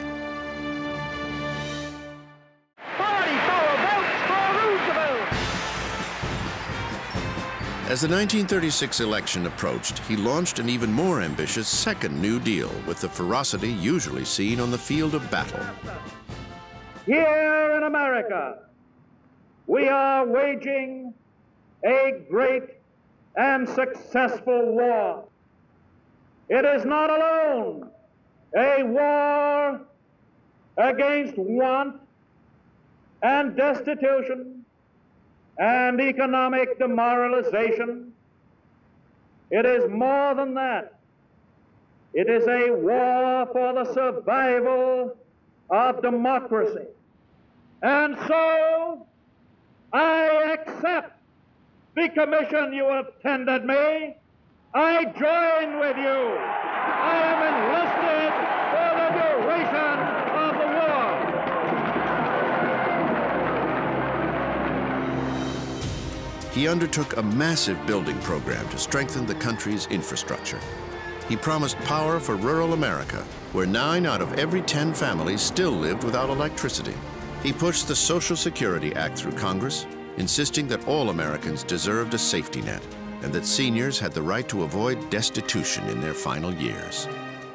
As the 1936 election approached, he launched an even more ambitious second New Deal with the ferocity usually seen on the field of battle. Here in America, we are waging a great and successful war. It is not alone a war against want and destitution and economic demoralization. It is more than that. It is a war for the survival of democracy. And so I accept the commission you have tendered me. I join with you. I am enlisted for the duration of the war. He undertook a massive building program to strengthen the country's infrastructure. He promised power for rural America, where 9 out of every 10 families still lived without electricity. He pushed the Social Security Act through Congress, insisting that all Americans deserved a safety net and that seniors had the right to avoid destitution in their final years.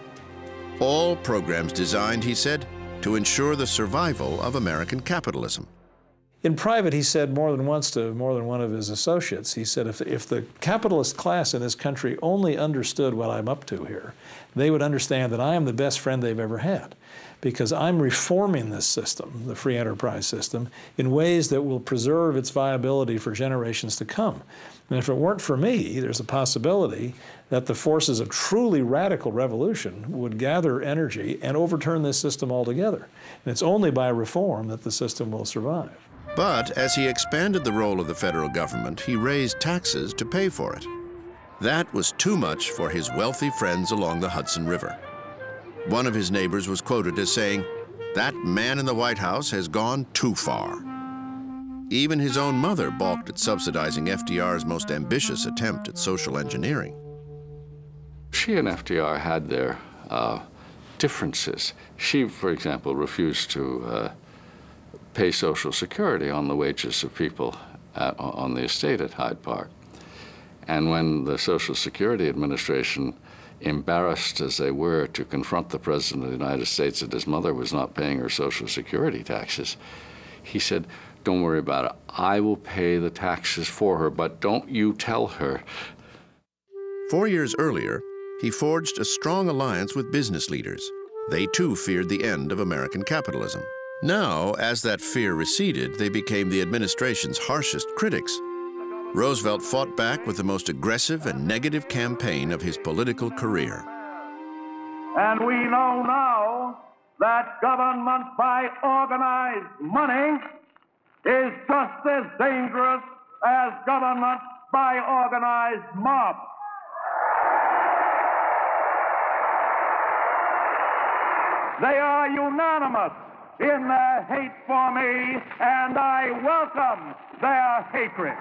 All programs designed, he said, to ensure the survival of American capitalism. In private, he said more than once to more than one of his associates, he said, if the capitalist class in this country only understood what I'm up to here, they would understand that I am the best friend they've ever had, because I'm reforming this system, the free enterprise system, in ways that will preserve its viability for generations to come. And if it weren't for me, there's a possibility that the forces of truly radical revolution would gather energy and overturn this system altogether. And it's only by reform that the system will survive. But as he expanded the role of the federal government, he raised taxes to pay for it. That was too much for his wealthy friends along the Hudson River. One of his neighbors was quoted as saying, "That man in the White House has gone too far." Even his own mother balked at subsidizing FDR's most ambitious attempt at social engineering. She and FDR had their differences. She, for example, refused to pay Social Security on the wages of people on the estate at Hyde Park. And when the Social Security Administration, embarrassed as they were to confront the President of the United States that his mother was not paying her Social Security taxes, he said, "Don't worry about it. I will pay the taxes for her, but don't you tell her." 4 years earlier, he forged a strong alliance with business leaders. They too feared the end of American capitalism. Now, as that fear receded, they became the administration's harshest critics. Roosevelt fought back with the most aggressive and negative campaign of his political career. And we know now that government by organized money is just as dangerous as government by organized mob. They are unanimous in their hate for me, and I welcome their hatred.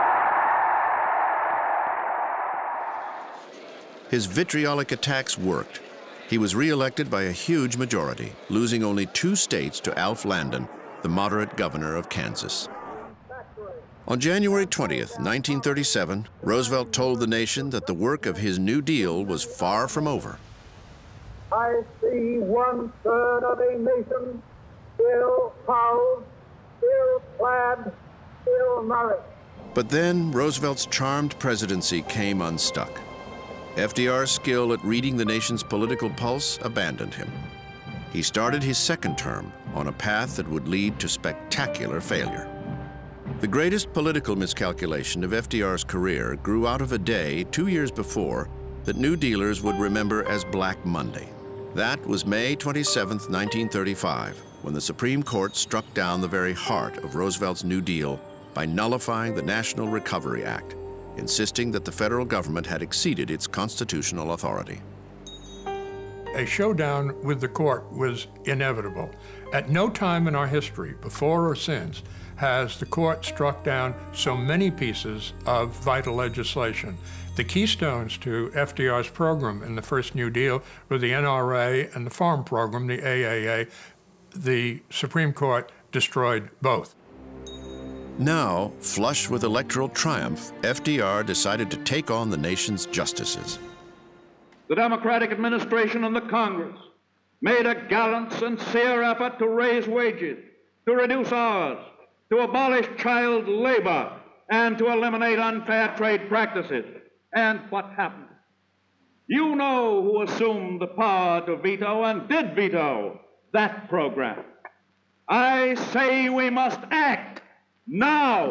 His vitriolic attacks worked. He was re-elected by a huge majority, losing only 2 states to Alf Landon, the moderate governor of Kansas. On January 20th, 1937, Roosevelt told the nation that the work of his New Deal was far from over. I see 1/3 of a nation still housed, still clad, still nourished. But then Roosevelt's charmed presidency came unstuck. FDR's skill at reading the nation's political pulse abandoned him. He started his second term on a path that would lead to spectacular failure. The greatest political miscalculation of FDR's career grew out of a day 2 years before that New Dealers would remember as Black Monday. That was May 27, 1935, when the Supreme Court struck down the very heart of Roosevelt's New Deal by nullifying the National Recovery Act. insisting that the federal government had exceeded its constitutional authority. A showdown with the court was inevitable. At no time in our history, before or since, has the court struck down so many pieces of vital legislation. The keystones to FDR's program in the first New Deal were the NRA and the Farm Program, the AAA. The Supreme Court destroyed both. Now, flush with electoral triumph, FDR decided to take on the nation's justices. The Democratic administration and the Congress made a gallant, sincere effort to raise wages, to reduce hours, to abolish child labor, and to eliminate unfair trade practices. And what happened? You know who assumed the power to veto and did veto that program. I say we must act now.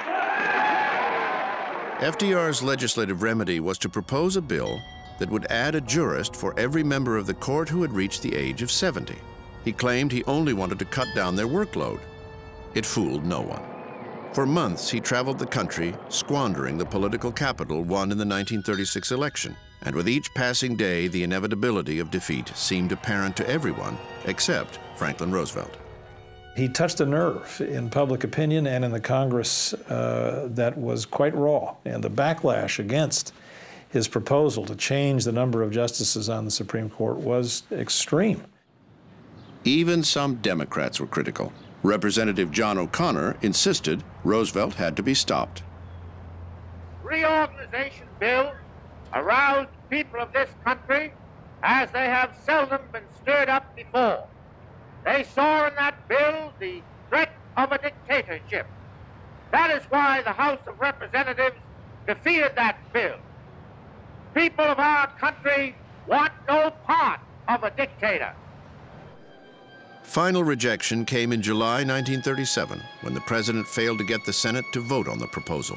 FDR's legislative remedy was to propose a bill that would add a jurist for every member of the court who had reached the age of 70. He claimed he only wanted to cut down their workload. It fooled no one. For months, he traveled the country, squandering the political capital won in the 1936 election. And with each passing day, the inevitability of defeat seemed apparent to everyone except Franklin Roosevelt. He touched a nerve in public opinion and in the Congress that was quite raw. And the backlash against his proposal to change the number of justices on the Supreme Court was extreme. Even some Democrats were critical. Representative John O'Connor insisted Roosevelt had to be stopped. Reorganization bill aroused people of this country as they have seldom been stirred up before. They saw in that bill the threat of a dictatorship. That is why the House of Representatives defeated that bill. People of our country want no part of a dictator. Final rejection came in July 1937, when the president failed to get the Senate to vote on the proposal.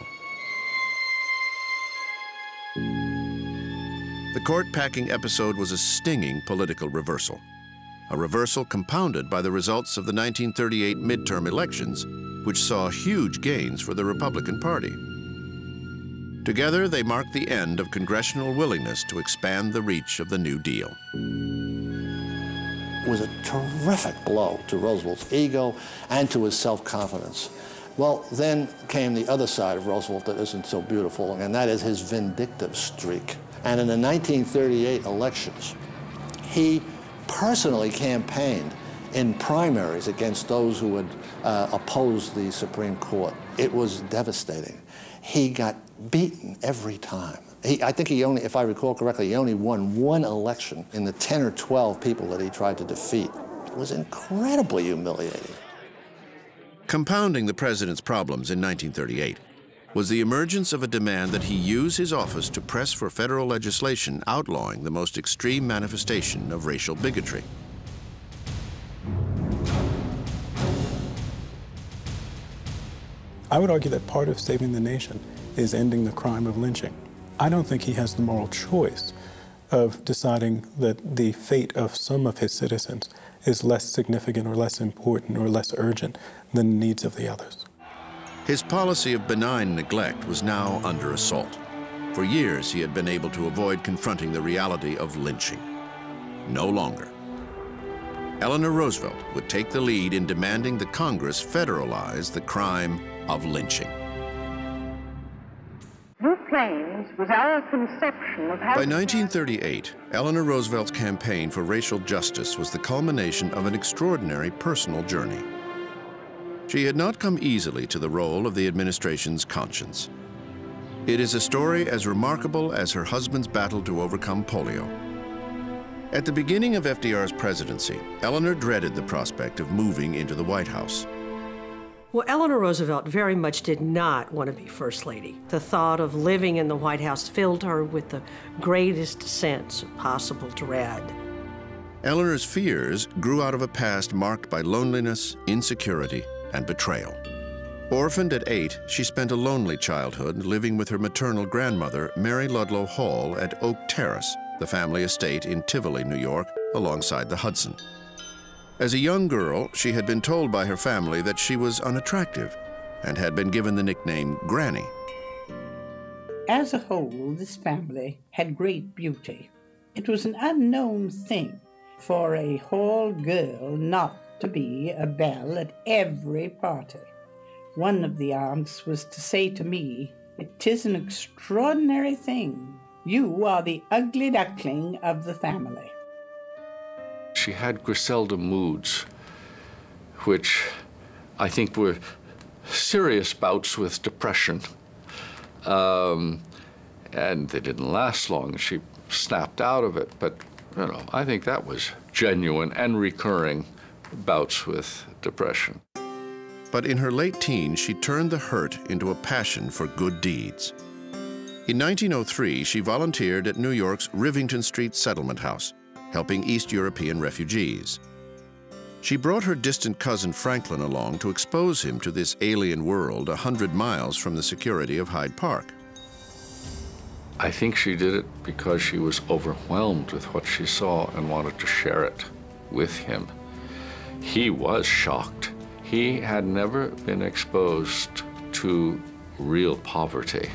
The court-packing episode was a stinging political reversal. A reversal compounded by the results of the 1938 midterm elections, which saw huge gains for the Republican Party. Together, they marked the end of congressional willingness to expand the reach of the New Deal. It was a terrific blow to Roosevelt's ego and to his self-confidence. Well, then came the other side of Roosevelt that isn't so beautiful, and that is his vindictive streak. And in the 1938 elections, he personally campaigned in primaries against those who had opposed the Supreme Court. It was devastating. He got beaten every time. I think he only, if I recall correctly, he only won one election in the 10 or 12 people that he tried to defeat. It was incredibly humiliating. Compounding the president's problems in 1938 was the emergence of a demand that he use his office to press for federal legislation outlawing the most extreme manifestation of racial bigotry. I would argue that part of saving the nation is ending the crime of lynching. I don't think he has the moral choice of deciding that the fate of some of his citizens is less significant or less important or less urgent than the needs of the others. His policy of benign neglect was now under assault. For years, he had been able to avoid confronting the reality of lynching. No longer. Eleanor Roosevelt would take the lead in demanding the Congress federalize the crime of lynching. This claims was our conception of how... By 1938, Eleanor Roosevelt's campaign for racial justice was the culmination of an extraordinary personal journey. She had not come easily to the role of the administration's conscience. It is a story as remarkable as her husband's battle to overcome polio. At the beginning of FDR's presidency, Eleanor dreaded the prospect of moving into the White House. Well, Eleanor Roosevelt very much did not want to be First Lady. The thought of living in the White House filled her with the greatest sense of possible dread. Eleanor's fears grew out of a past marked by loneliness, insecurity, and betrayal. Orphaned at 8, she spent a lonely childhood living with her maternal grandmother, Mary Ludlow Hall, at Oak Terrace, the family estate in Tivoli, New York, alongside the Hudson. As a young girl, she had been told by her family that she was unattractive and had been given the nickname Granny. As a whole, this family had great beauty. It was an unknown thing for a hall girl not to be a belle at every party. One of the aunts was to say to me, "'Tis an extraordinary thing. You are the ugly duckling of the family." She had Griselda moods, which I think were serious bouts with depression. And they didn't last long. She snapped out of it, but I think that was genuine and recurring bouts with depression. But in her late teens, she turned the hurt into a passion for good deeds. In 1903, she volunteered at New York's Rivington Street Settlement House, helping East European refugees. She brought her distant cousin Franklin along to expose him to this alien world 100 miles from the security of Hyde Park. I think she did it because she was overwhelmed with what she saw and wanted to share it with him. He was shocked. He had never been exposed to real poverty.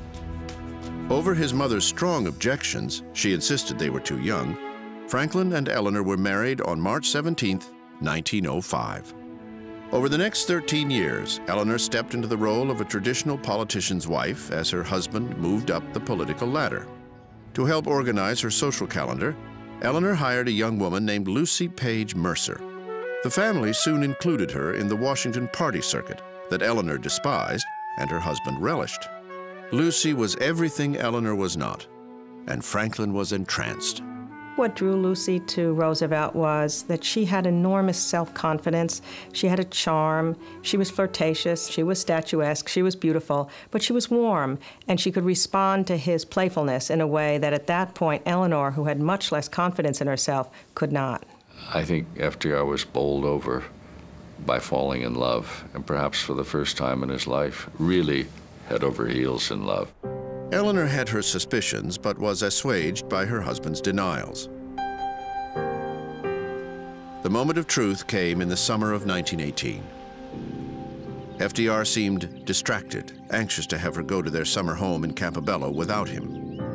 Over his mother's strong objections, she insisted they were too young, Franklin and Eleanor were married on March 17, 1905. Over the next 13 years, Eleanor stepped into the role of a traditional politician's wife as her husband moved up the political ladder. To help organize her social calendar, Eleanor hired a young woman named Lucy Page Mercer. The family soon included her in the Washington party circuit that Eleanor despised and her husband relished. Lucy was everything Eleanor was not, and Franklin was entranced. What drew Lucy to Roosevelt was that she had enormous self-confidence, she had a charm, she was flirtatious, she was statuesque, she was beautiful, but she was warm, and she could respond to his playfulness in a way that at that point Eleanor, who had much less confidence in herself, could not. I think FDR was bowled over by falling in love, and perhaps for the first time in his life, really head over heels in love. Eleanor had her suspicions, but was assuaged by her husband's denials. The moment of truth came in the summer of 1918. FDR seemed distracted, anxious to have her go to their summer home in Campobello without him.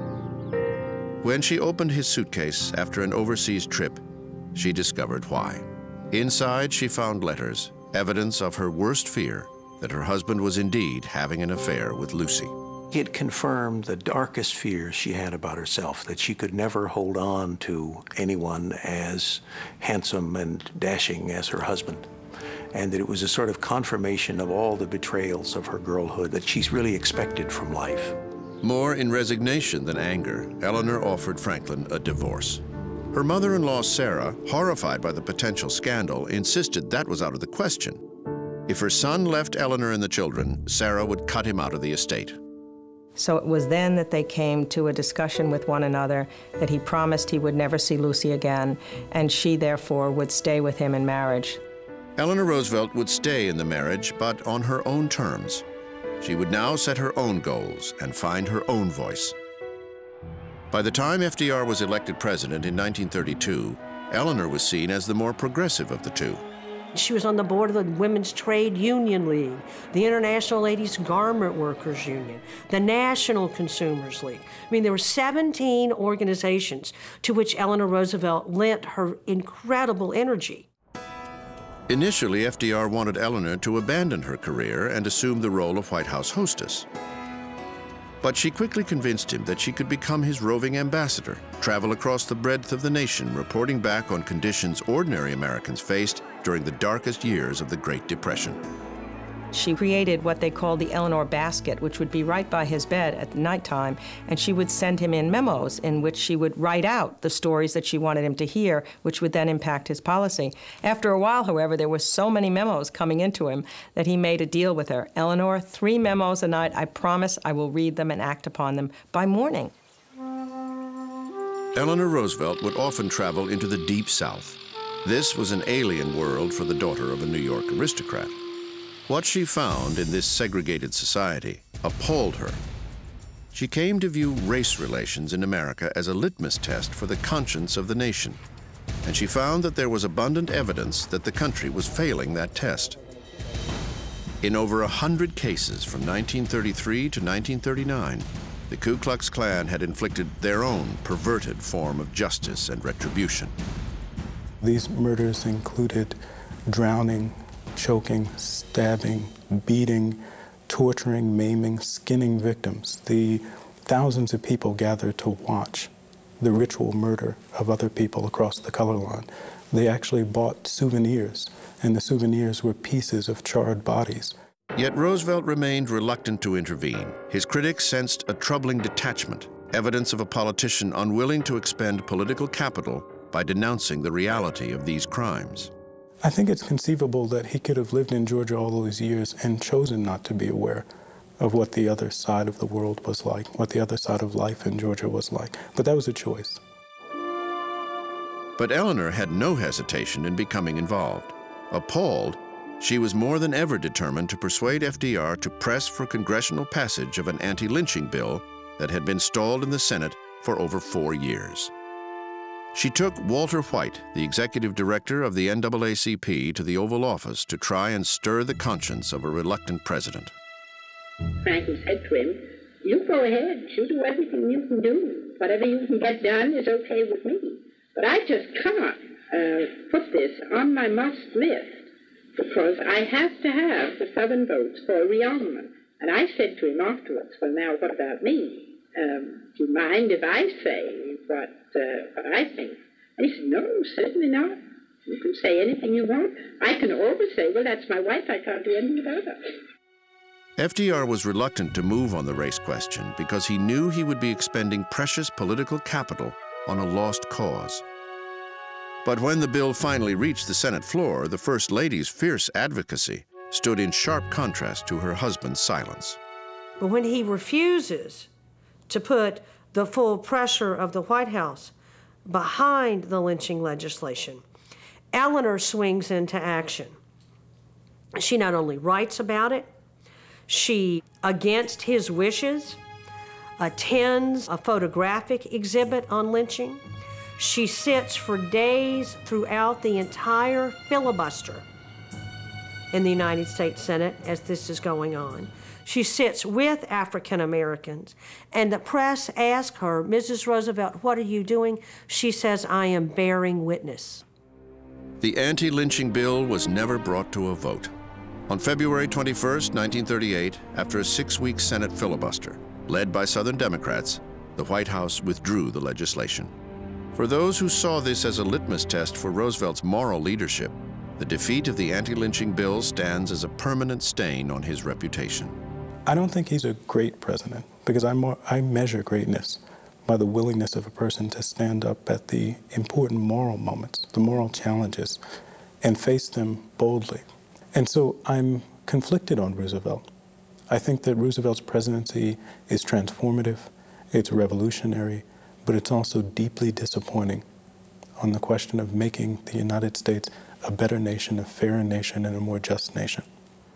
When she opened his suitcase after an overseas trip, she discovered why. Inside, she found letters, evidence of her worst fear, that her husband was indeed having an affair with Lucy. It confirmed the darkest fears she had about herself, that she could never hold on to anyone as handsome and dashing as her husband, and that it was a sort of confirmation of all the betrayals of her girlhood that she's really expected from life. More in resignation than anger, Eleanor offered Franklin a divorce. Her mother-in-law, Sarah, horrified by the potential scandal, insisted that was out of the question. If her son left Eleanor and the children, Sarah would cut him out of the estate. So it was then that they came to a discussion with one another that he promised he would never see Lucy again, and she therefore would stay with him in marriage. Eleanor Roosevelt would stay in the marriage, but on her own terms. She would now set her own goals and find her own voice. By the time FDR was elected president in 1932, Eleanor was seen as the more progressive of the two. She was on the board of the Women's Trade Union League, the International Ladies Garment Workers Union, the National Consumers League. I mean, there were 17 organizations to which Eleanor Roosevelt lent her incredible energy. Initially, FDR wanted Eleanor to abandon her career and assume the role of White House hostess. But she quickly convinced him that she could become his roving ambassador, travel across the breadth of the nation, reporting back on conditions ordinary Americans faced during the darkest years of the Great Depression. She created what they called the Eleanor basket, which would be right by his bed at nighttime, and she would send him in memos in which she would write out the stories that she wanted him to hear, which would then impact his policy. After a while, however, there were so many memos coming into him that he made a deal with her. Eleanor, 3 memos a night. I promise I will read them and act upon them by morning. Eleanor Roosevelt would often travel into the Deep South. This was an alien world for the daughter of a New York aristocrat. What she found in this segregated society appalled her. She came to view race relations in America as a litmus test for the conscience of the nation, and she found that there was abundant evidence that the country was failing that test. In over 100 cases from 1933 to 1939, the Ku Klux Klan had inflicted their own perverted form of justice and retribution. These murders included drowning, choking, stabbing, beating, torturing, maiming, skinning victims. The thousands of people gathered to watch the ritual murder of other people across the color line. They actually bought souvenirs, and the souvenirs were pieces of charred bodies. Yet Roosevelt remained reluctant to intervene. His critics sensed a troubling detachment, evidence of a politician unwilling to expend political capital by denouncing the reality of these crimes. I think it's conceivable that he could have lived in Georgia all those years and chosen not to be aware of what the other side of the world was like, what the other side of life in Georgia was like. But that was a choice. But Eleanor had no hesitation in becoming involved. Appalled, she was more than ever determined to persuade FDR to press for congressional passage of an anti-lynching bill that had been stalled in the Senate for over 4 years. She took Walter White, the executive director of the NAACP, to the Oval Office to try and stir the conscience of a reluctant president. Franklin said to him, "You go ahead, you do everything you can do. Whatever you can get done is okay with me. But I just can't put this on my must list because I have to have the Southern votes for a rearmament." And I said to him afterwards, "Well, now, what about me? Do you mind if I say what I think?" And he said, "No, certainly not. You can say anything you want. I can always say, well, that's my wife. I can't do anything about her." FDR was reluctant to move on the race question because he knew he would be expending precious political capital on a lost cause. But when the bill finally reached the Senate floor, the First Lady's fierce advocacy stood in sharp contrast to her husband's silence. But when he refuses to put the full pressure of the White House behind the lynching legislation, Eleanor swings into action. She not only writes about it, she, against his wishes, attends a photographic exhibit on lynching. She sits for days throughout the entire filibuster in the United States Senate as this is going on. She sits with African Americans, and the press asks her, "Mrs. Roosevelt, what are you doing?" She says, "I am bearing witness." The anti-lynching bill was never brought to a vote. On February 21st, 1938, after a 6-week Senate filibuster, led by Southern Democrats, the White House withdrew the legislation. For those who saw this as a litmus test for Roosevelt's moral leadership, the defeat of the anti-lynching bill stands as a permanent stain on his reputation. I don't think he's a great president because I measure greatness by the willingness of a person to stand up at the important moral moments, the moral challenges, and face them boldly. And so I'm conflicted on Roosevelt. I think that Roosevelt's presidency is transformative, it's revolutionary, but it's also deeply disappointing on the question of making the United States a better nation, a fairer nation, and a more just nation.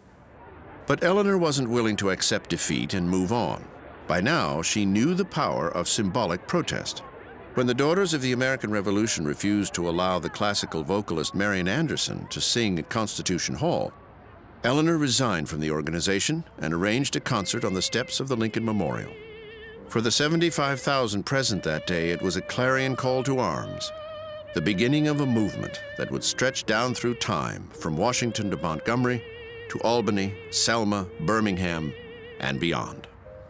But Eleanor wasn't willing to accept defeat and move on. By now, she knew the power of symbolic protest. When the Daughters of the American Revolution refused to allow the classical vocalist Marian Anderson to sing at Constitution Hall, Eleanor resigned from the organization and arranged a concert on the steps of the Lincoln Memorial. For the 75,000 present that day, it was a clarion call to arms, the beginning of a movement that would stretch down through time from Washington to Montgomery, to Albany, Selma, Birmingham, and beyond.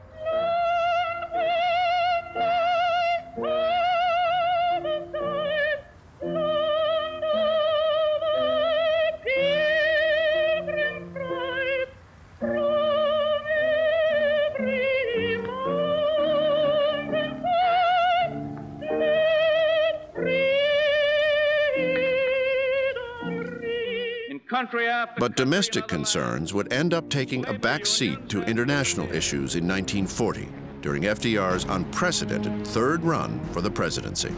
But domestic concerns would end up taking a back seat to international issues in 1940 during FDR's unprecedented third run for the presidency.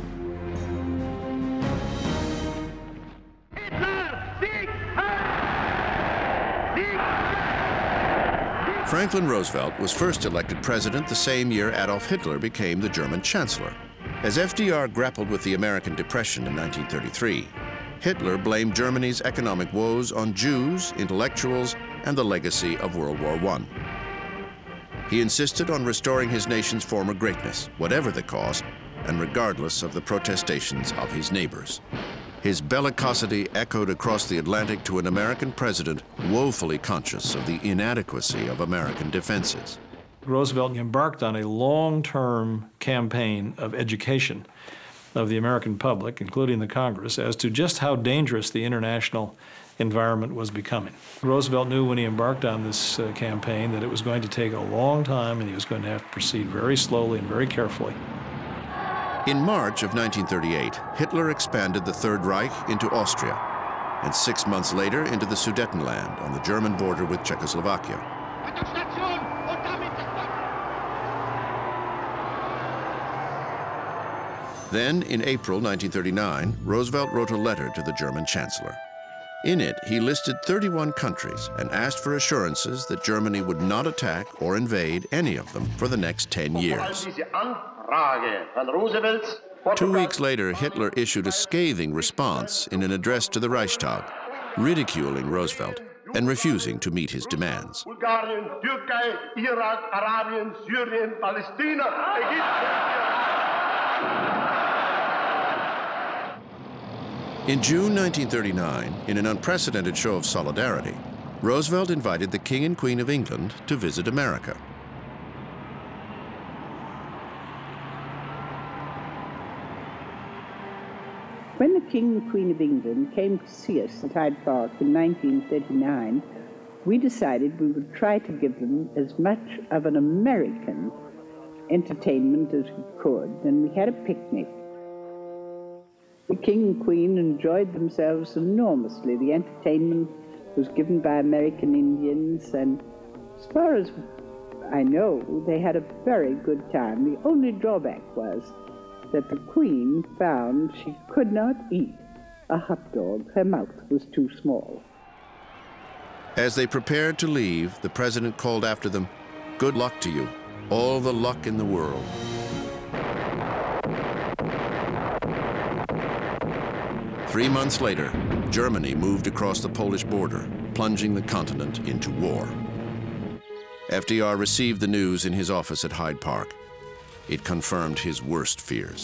Franklin Roosevelt was first elected president the same year Adolf Hitler became the German chancellor. As FDR grappled with the American Depression in 1933, Hitler blamed Germany's economic woes on Jews, intellectuals, and the legacy of World War I. He insisted on restoring his nation's former greatness, whatever the cost, and regardless of the protestations of his neighbors. His bellicosity echoed across the Atlantic to an American president woefully conscious of the inadequacy of American defenses. Roosevelt embarked on a long-term campaign of education of the American public, including the Congress, as to just how dangerous the international environment was becoming. Roosevelt knew when he embarked on this campaign that it was going to take a long time and he was going to have to proceed very slowly and very carefully. In March of 1938, Hitler expanded the Third Reich into Austria, and 6 months later into the Sudetenland on the German border with Czechoslovakia. Then, in April 1939, Roosevelt wrote a letter to the German Chancellor. In it, he listed 31 countries and asked for assurances that Germany would not attack or invade any of them for the next 10 years. 2 weeks later, Hitler issued a scathing response in an address to the Reichstag, ridiculing Roosevelt and refusing to meet his demands. Bulgarien, Türkei, Iraq, Arabien, Syrien, Palestina, In June 1939, in an unprecedented show of solidarity, Roosevelt invited the King and Queen of England to visit America. When the King and Queen of England came to see us at Hyde Park in 1939, we decided we would try to give them as much of an American entertainment as we could, and we had a picnic. The King and Queen enjoyed themselves enormously. The entertainment was given by American Indians, and as far as I know, they had a very good time. The only drawback was that the Queen found she could not eat a hot dog. Her mouth was too small. As they prepared to leave, the president called after them, "Good luck to you, all the luck in the world." Three months later, Germany moved across the Polish border, plunging the continent into war. FDR received the news in his office at Hyde Park. It confirmed his worst fears.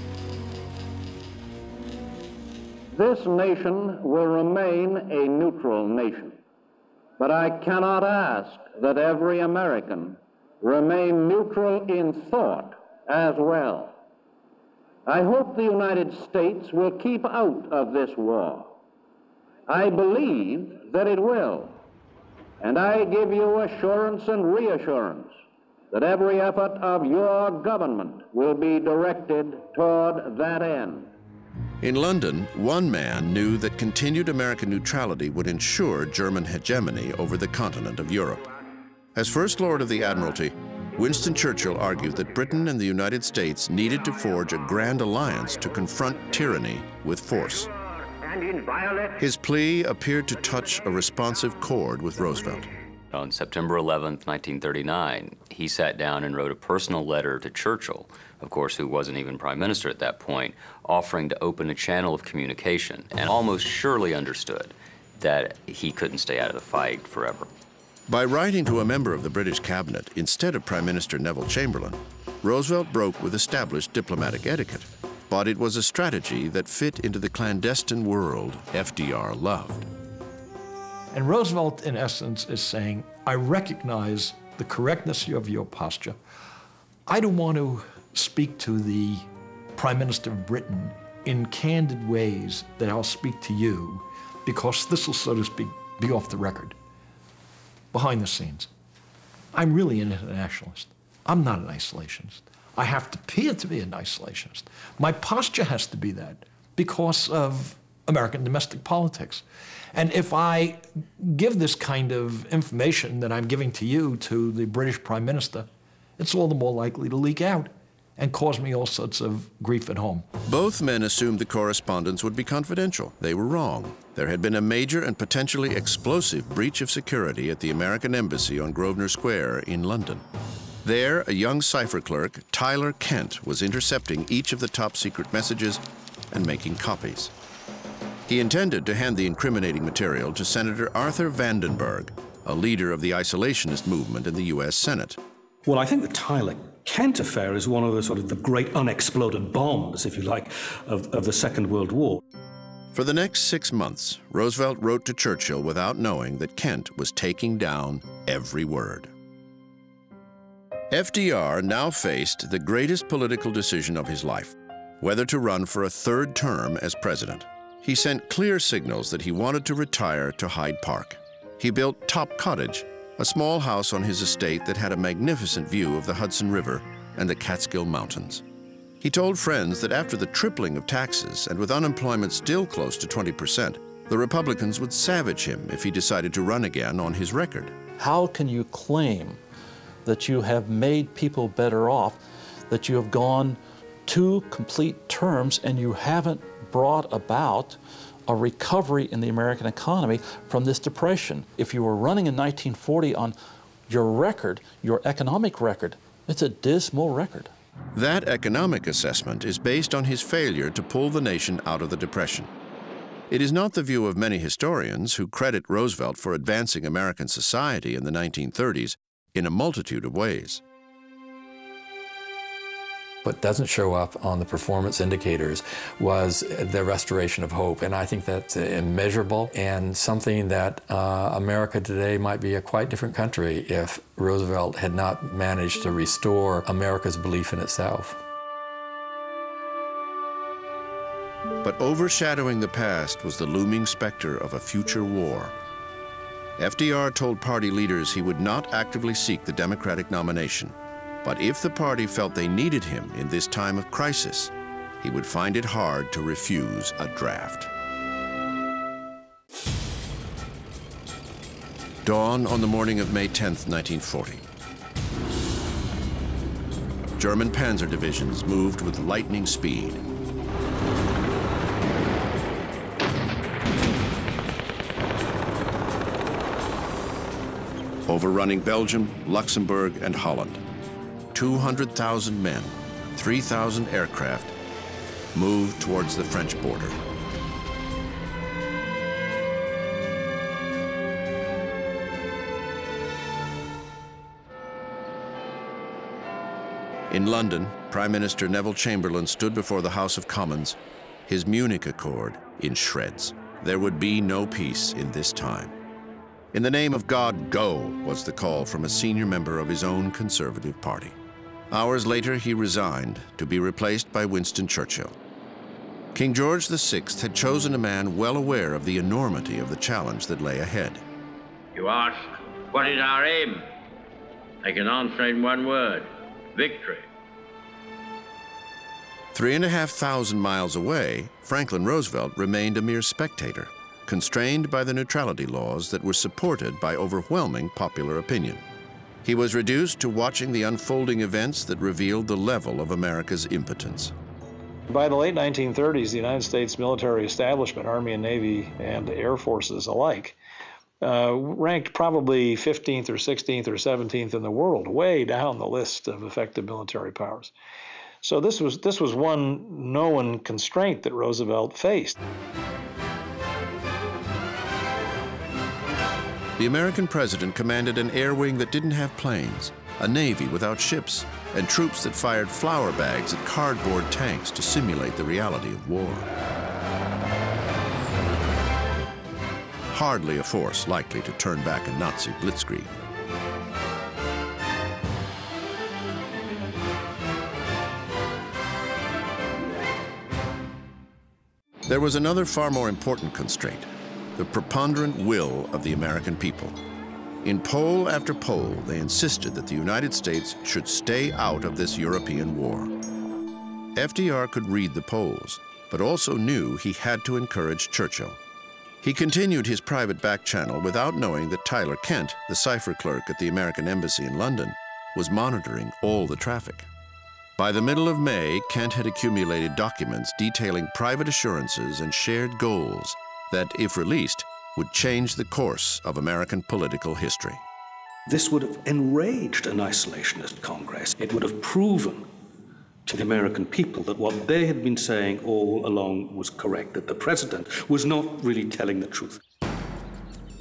This nation will remain a neutral nation, but I cannot ask that every American remain neutral in thought as well. I hope the United States will keep out of this war. I believe that it will, and I give you assurance and reassurance that every effort of your government will be directed toward that end. In London, one man knew that continued American neutrality would ensure German hegemony over the continent of Europe. As First Lord of the Admiralty, Winston Churchill argued that Britain and the United States needed to forge a grand alliance to confront tyranny with force. His plea appeared to touch a responsive chord with Roosevelt. On September 11th, 1939, he sat down and wrote a personal letter to Churchill, of course, who wasn't even prime minister at that point, offering to open a channel of communication, and almost surely understood that he couldn't stay out of the fight forever. By writing to a member of the British cabinet instead of Prime Minister Neville Chamberlain, Roosevelt broke with established diplomatic etiquette. But it was a strategy that fit into the clandestine world FDR loved. And Roosevelt, in essence, is saying, I recognize the correctness of your posture. I don't want to speak to the Prime Minister of Britain in candid ways that I'll speak to you, because this will, so to speak, be off the record. Behind the scenes. I'm really an internationalist. I'm not an isolationist. I have to appear to be an isolationist. My posture has to be that because of American domestic politics. And if I give this kind of information that I'm giving to you to the British Prime Minister, it's all the more likely to leak out and cause me all sorts of grief at home. Both men assumed the correspondence would be confidential. They were wrong. There had been a major and potentially explosive breach of security at the American Embassy on Grosvenor Square in London. There, a young cipher clerk, Tyler Kent, was intercepting each of the top-secret messages and making copies. He intended to hand the incriminating material to Senator Arthur Vandenberg, a leader of the isolationist movement in the U.S. Senate. Well, I think the Tyler Kent affair is one of the sort of the great unexploded bombs, if you like, of the Second World War. For the next 6 months, Roosevelt wrote to Churchill without knowing that Kent was taking down every word. FDR now faced the greatest political decision of his life, whether to run for a third term as president. He sent clear signals that he wanted to retire to Hyde Park. He built Top Cottage, a small house on his estate that had a magnificent view of the Hudson River and the Catskill Mountains. He told friends that after the tripling of taxes and with unemployment still close to 20%, the Republicans would savage him if he decided to run again on his record. How can you claim that you have made people better off, that you have gone 2 complete terms and you haven't brought about a recovery in the American economy from this depression? If you were running in 1940 on your record, your economic record, it's a dismal record. That economic assessment is based on his failure to pull the nation out of the Depression. It is not the view of many historians who credit Roosevelt for advancing American society in the 1930s in a multitude of ways. What doesn't show up on the performance indicators was the restoration of hope, and I think that's immeasurable and something that America today might be a quite different country if Roosevelt had not managed to restore America's belief in itself. But overshadowing the past was the looming specter of a future war. FDR told party leaders he would not actively seek the Democratic nomination. But if the party felt they needed him in this time of crisis, he would find it hard to refuse a draft. Dawn on the morning of May 10th, 1940. German panzer divisions moved with lightning speed. Overrunning Belgium, Luxembourg, and Holland. 200,000 men, 3,000 aircraft moved towards the French border. In London, Prime Minister Neville Chamberlain stood before the House of Commons, his Munich Accord in shreds. There would be no peace in this time. In the name of God, go, was the call from a senior member of his own Conservative Party. Hours later, he resigned to be replaced by Winston Churchill. King George VI had chosen a man well aware of the enormity of the challenge that lay ahead. You ask, what is our aim? I can answer in one word: victory. 3,500 miles away, Franklin Roosevelt remained a mere spectator, constrained by the neutrality laws that were supported by overwhelming popular opinion. He was reduced to watching the unfolding events that revealed the level of America's impotence. By the late 1930s, the United States military establishment, Army and Navy and Air Forces alike, ranked probably 15th or 16th or 17th in the world, way down the list of effective military powers. So this was one known constraint that Roosevelt faced. The American president commanded an air wing that didn't have planes, a navy without ships, and troops that fired flour bags at cardboard tanks to simulate the reality of war. Hardly a force likely to turn back a Nazi blitzkrieg. There was another far more important constraint: the preponderant will of the American people. In poll after poll, they insisted that the United States should stay out of this European war. FDR could read the polls, but also knew he had to encourage Churchill. He continued his private back channel without knowing that Tyler Kent, the cipher clerk at the American Embassy in London, was monitoring all the traffic. By the middle of May, Kent had accumulated documents detailing private assurances and shared goals that, if released, would change the course of American political history. This would have enraged an isolationist Congress. It would have proven to the American people that what they had been saying all along was correct, that the president was not really telling the truth.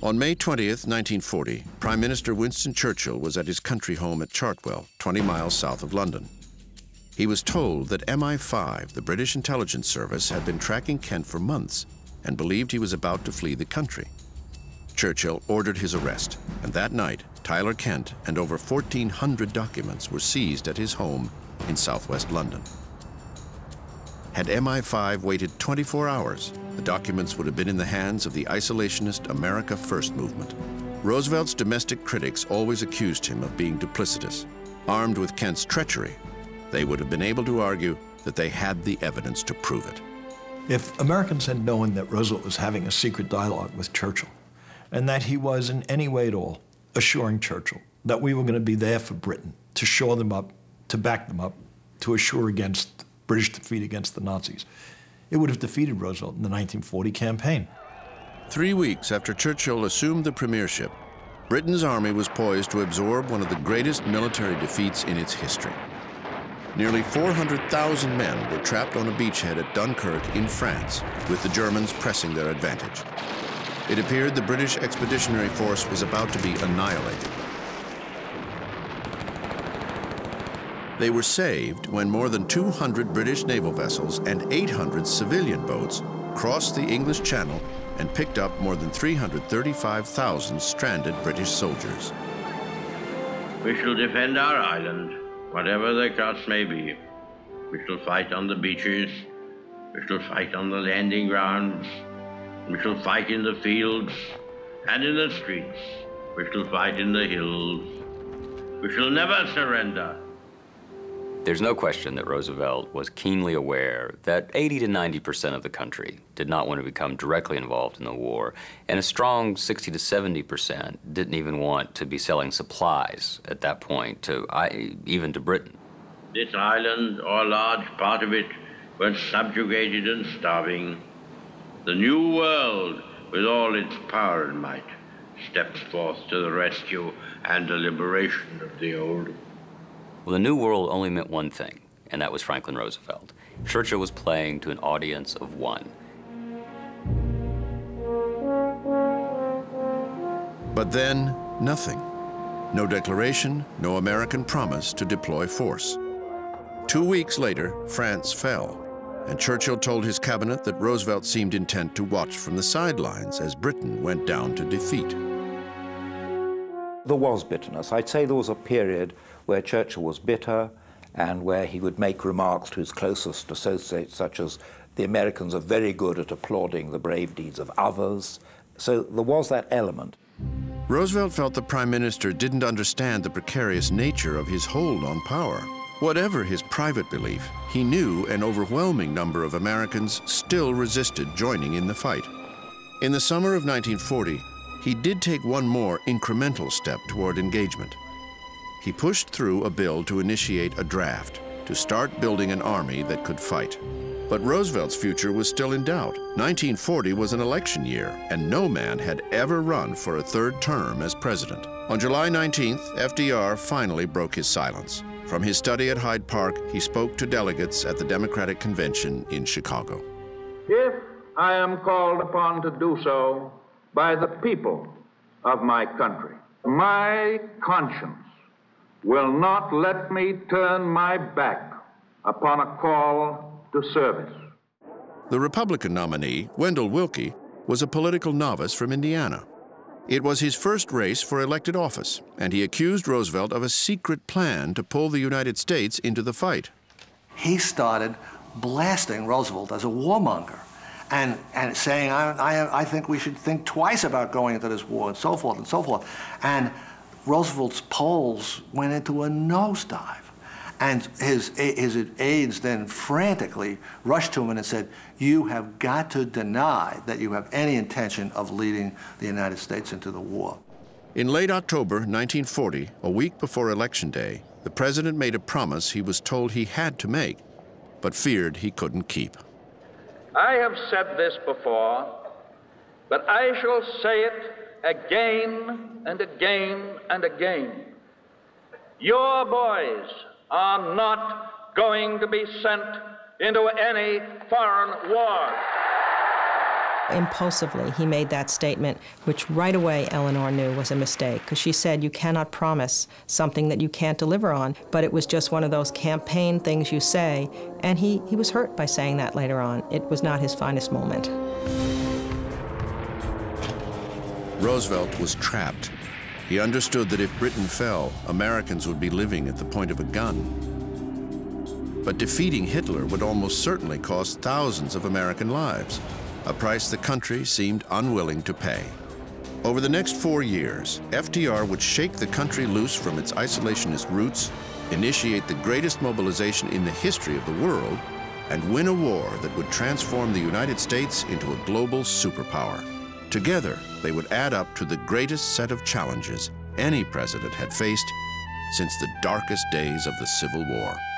On May 20th, 1940, Prime Minister Winston Churchill was at his country home at Chartwell, 20 miles south of London. He was told that MI5, the British intelligence service, had been tracking Kent for months and believed he was about to flee the country. Churchill ordered his arrest, and that night, Tyler Kent and over 1,400 documents were seized at his home in southwest London. Had MI5 waited 24 hours, the documents would have been in the hands of the isolationist America First movement. Roosevelt's domestic critics always accused him of being duplicitous. Armed with Kent's treachery, they would have been able to argue that they had the evidence to prove it. If Americans had known that Roosevelt was having a secret dialogue with Churchill, and that he was in any way at all assuring Churchill that we were going to be there for Britain, to shore them up, to back them up, to assure against British defeat against the Nazis, it would have defeated Roosevelt in the 1940 campaign. 3 weeks after Churchill assumed the premiership, Britain's army was poised to absorb one of the greatest military defeats in its history. Nearly 400,000 men were trapped on a beachhead at Dunkirk in France, with the Germans pressing their advantage. It appeared the British Expeditionary Force was about to be annihilated. They were saved when more than 200 British naval vessels and 800 civilian boats crossed the English Channel and picked up more than 335,000 stranded British soldiers. We shall defend our island, whatever the cost may be. We shall fight on the beaches. We shall fight on the landing grounds. We shall fight in the fields and in the streets. We shall fight in the hills. We shall never surrender. There's no question that Roosevelt was keenly aware that 80 to 90% of the country did not want to become directly involved in the war, and a strong 60 to 70% didn't even want to be selling supplies at that point, even to Britain. This island, or a large part of it, was subjugated and starving. The new world, with all its power and might, stepped forth to the rescue and the liberation of the old. Well, the New World only meant one thing, and that was Franklin Roosevelt. Churchill was playing to an audience of one. But then, nothing. No declaration, no American promise to deploy force. 2 weeks later, France fell, and Churchill told his cabinet that Roosevelt seemed intent to watch from the sidelines as Britain went down to defeat. There was bitterness. I'd say there was a period where Churchill was bitter and where he would make remarks to his closest associates, such as, the Americans are very good at applauding the brave deeds of others. So there was that element. Roosevelt felt the Prime Minister didn't understand the precarious nature of his hold on power. Whatever his private belief, he knew an overwhelming number of Americans still resisted joining in the fight. In the summer of 1940, he did take one more incremental step toward engagement. He pushed through a bill to initiate a draft, to start building an army that could fight. But Roosevelt's future was still in doubt. 1940 was an election year, and no man had ever run for a third term as president. On July 19th, FDR finally broke his silence. From his study at Hyde Park, he spoke to delegates at the Democratic Convention in Chicago. If I am called upon to do so by the people of my country, my conscience will not let me turn my back upon a call to service. The Republican nominee, Wendell Willkie, was a political novice from Indiana. It was his first race for elected office, and he accused Roosevelt of a secret plan to pull the United States into the fight. He started blasting Roosevelt as a warmonger and saying, I think we should think twice about going into this war, and so forth and so forth. And Roosevelt's polls went into a nosedive. And his aides then frantically rushed to him and said, you have got to deny that you have any intention of leading the United States into the war. In late October 1940, a week before Election Day, the president made a promise he was told he had to make, but feared he couldn't keep. I have said this before, but I shall say it again and again and again. Your boys are not going to be sent into any foreign war. Impulsively, he made that statement, which right away Eleanor knew was a mistake, because she said, you cannot promise something that you can't deliver on. But it was just one of those campaign things you say, and he was hurt by saying that later on. It was not his finest moment. Roosevelt was trapped. He understood that if Britain fell, Americans would be living at the point of a gun. But defeating Hitler would almost certainly cost thousands of American lives, a price the country seemed unwilling to pay. Over the next 4 years, FDR would shake the country loose from its isolationist roots, initiate the greatest mobilization in the history of the world, and win a war that would transform the United States into a global superpower. Together, they would add up to the greatest set of challenges any president had faced since the darkest days of the Civil War.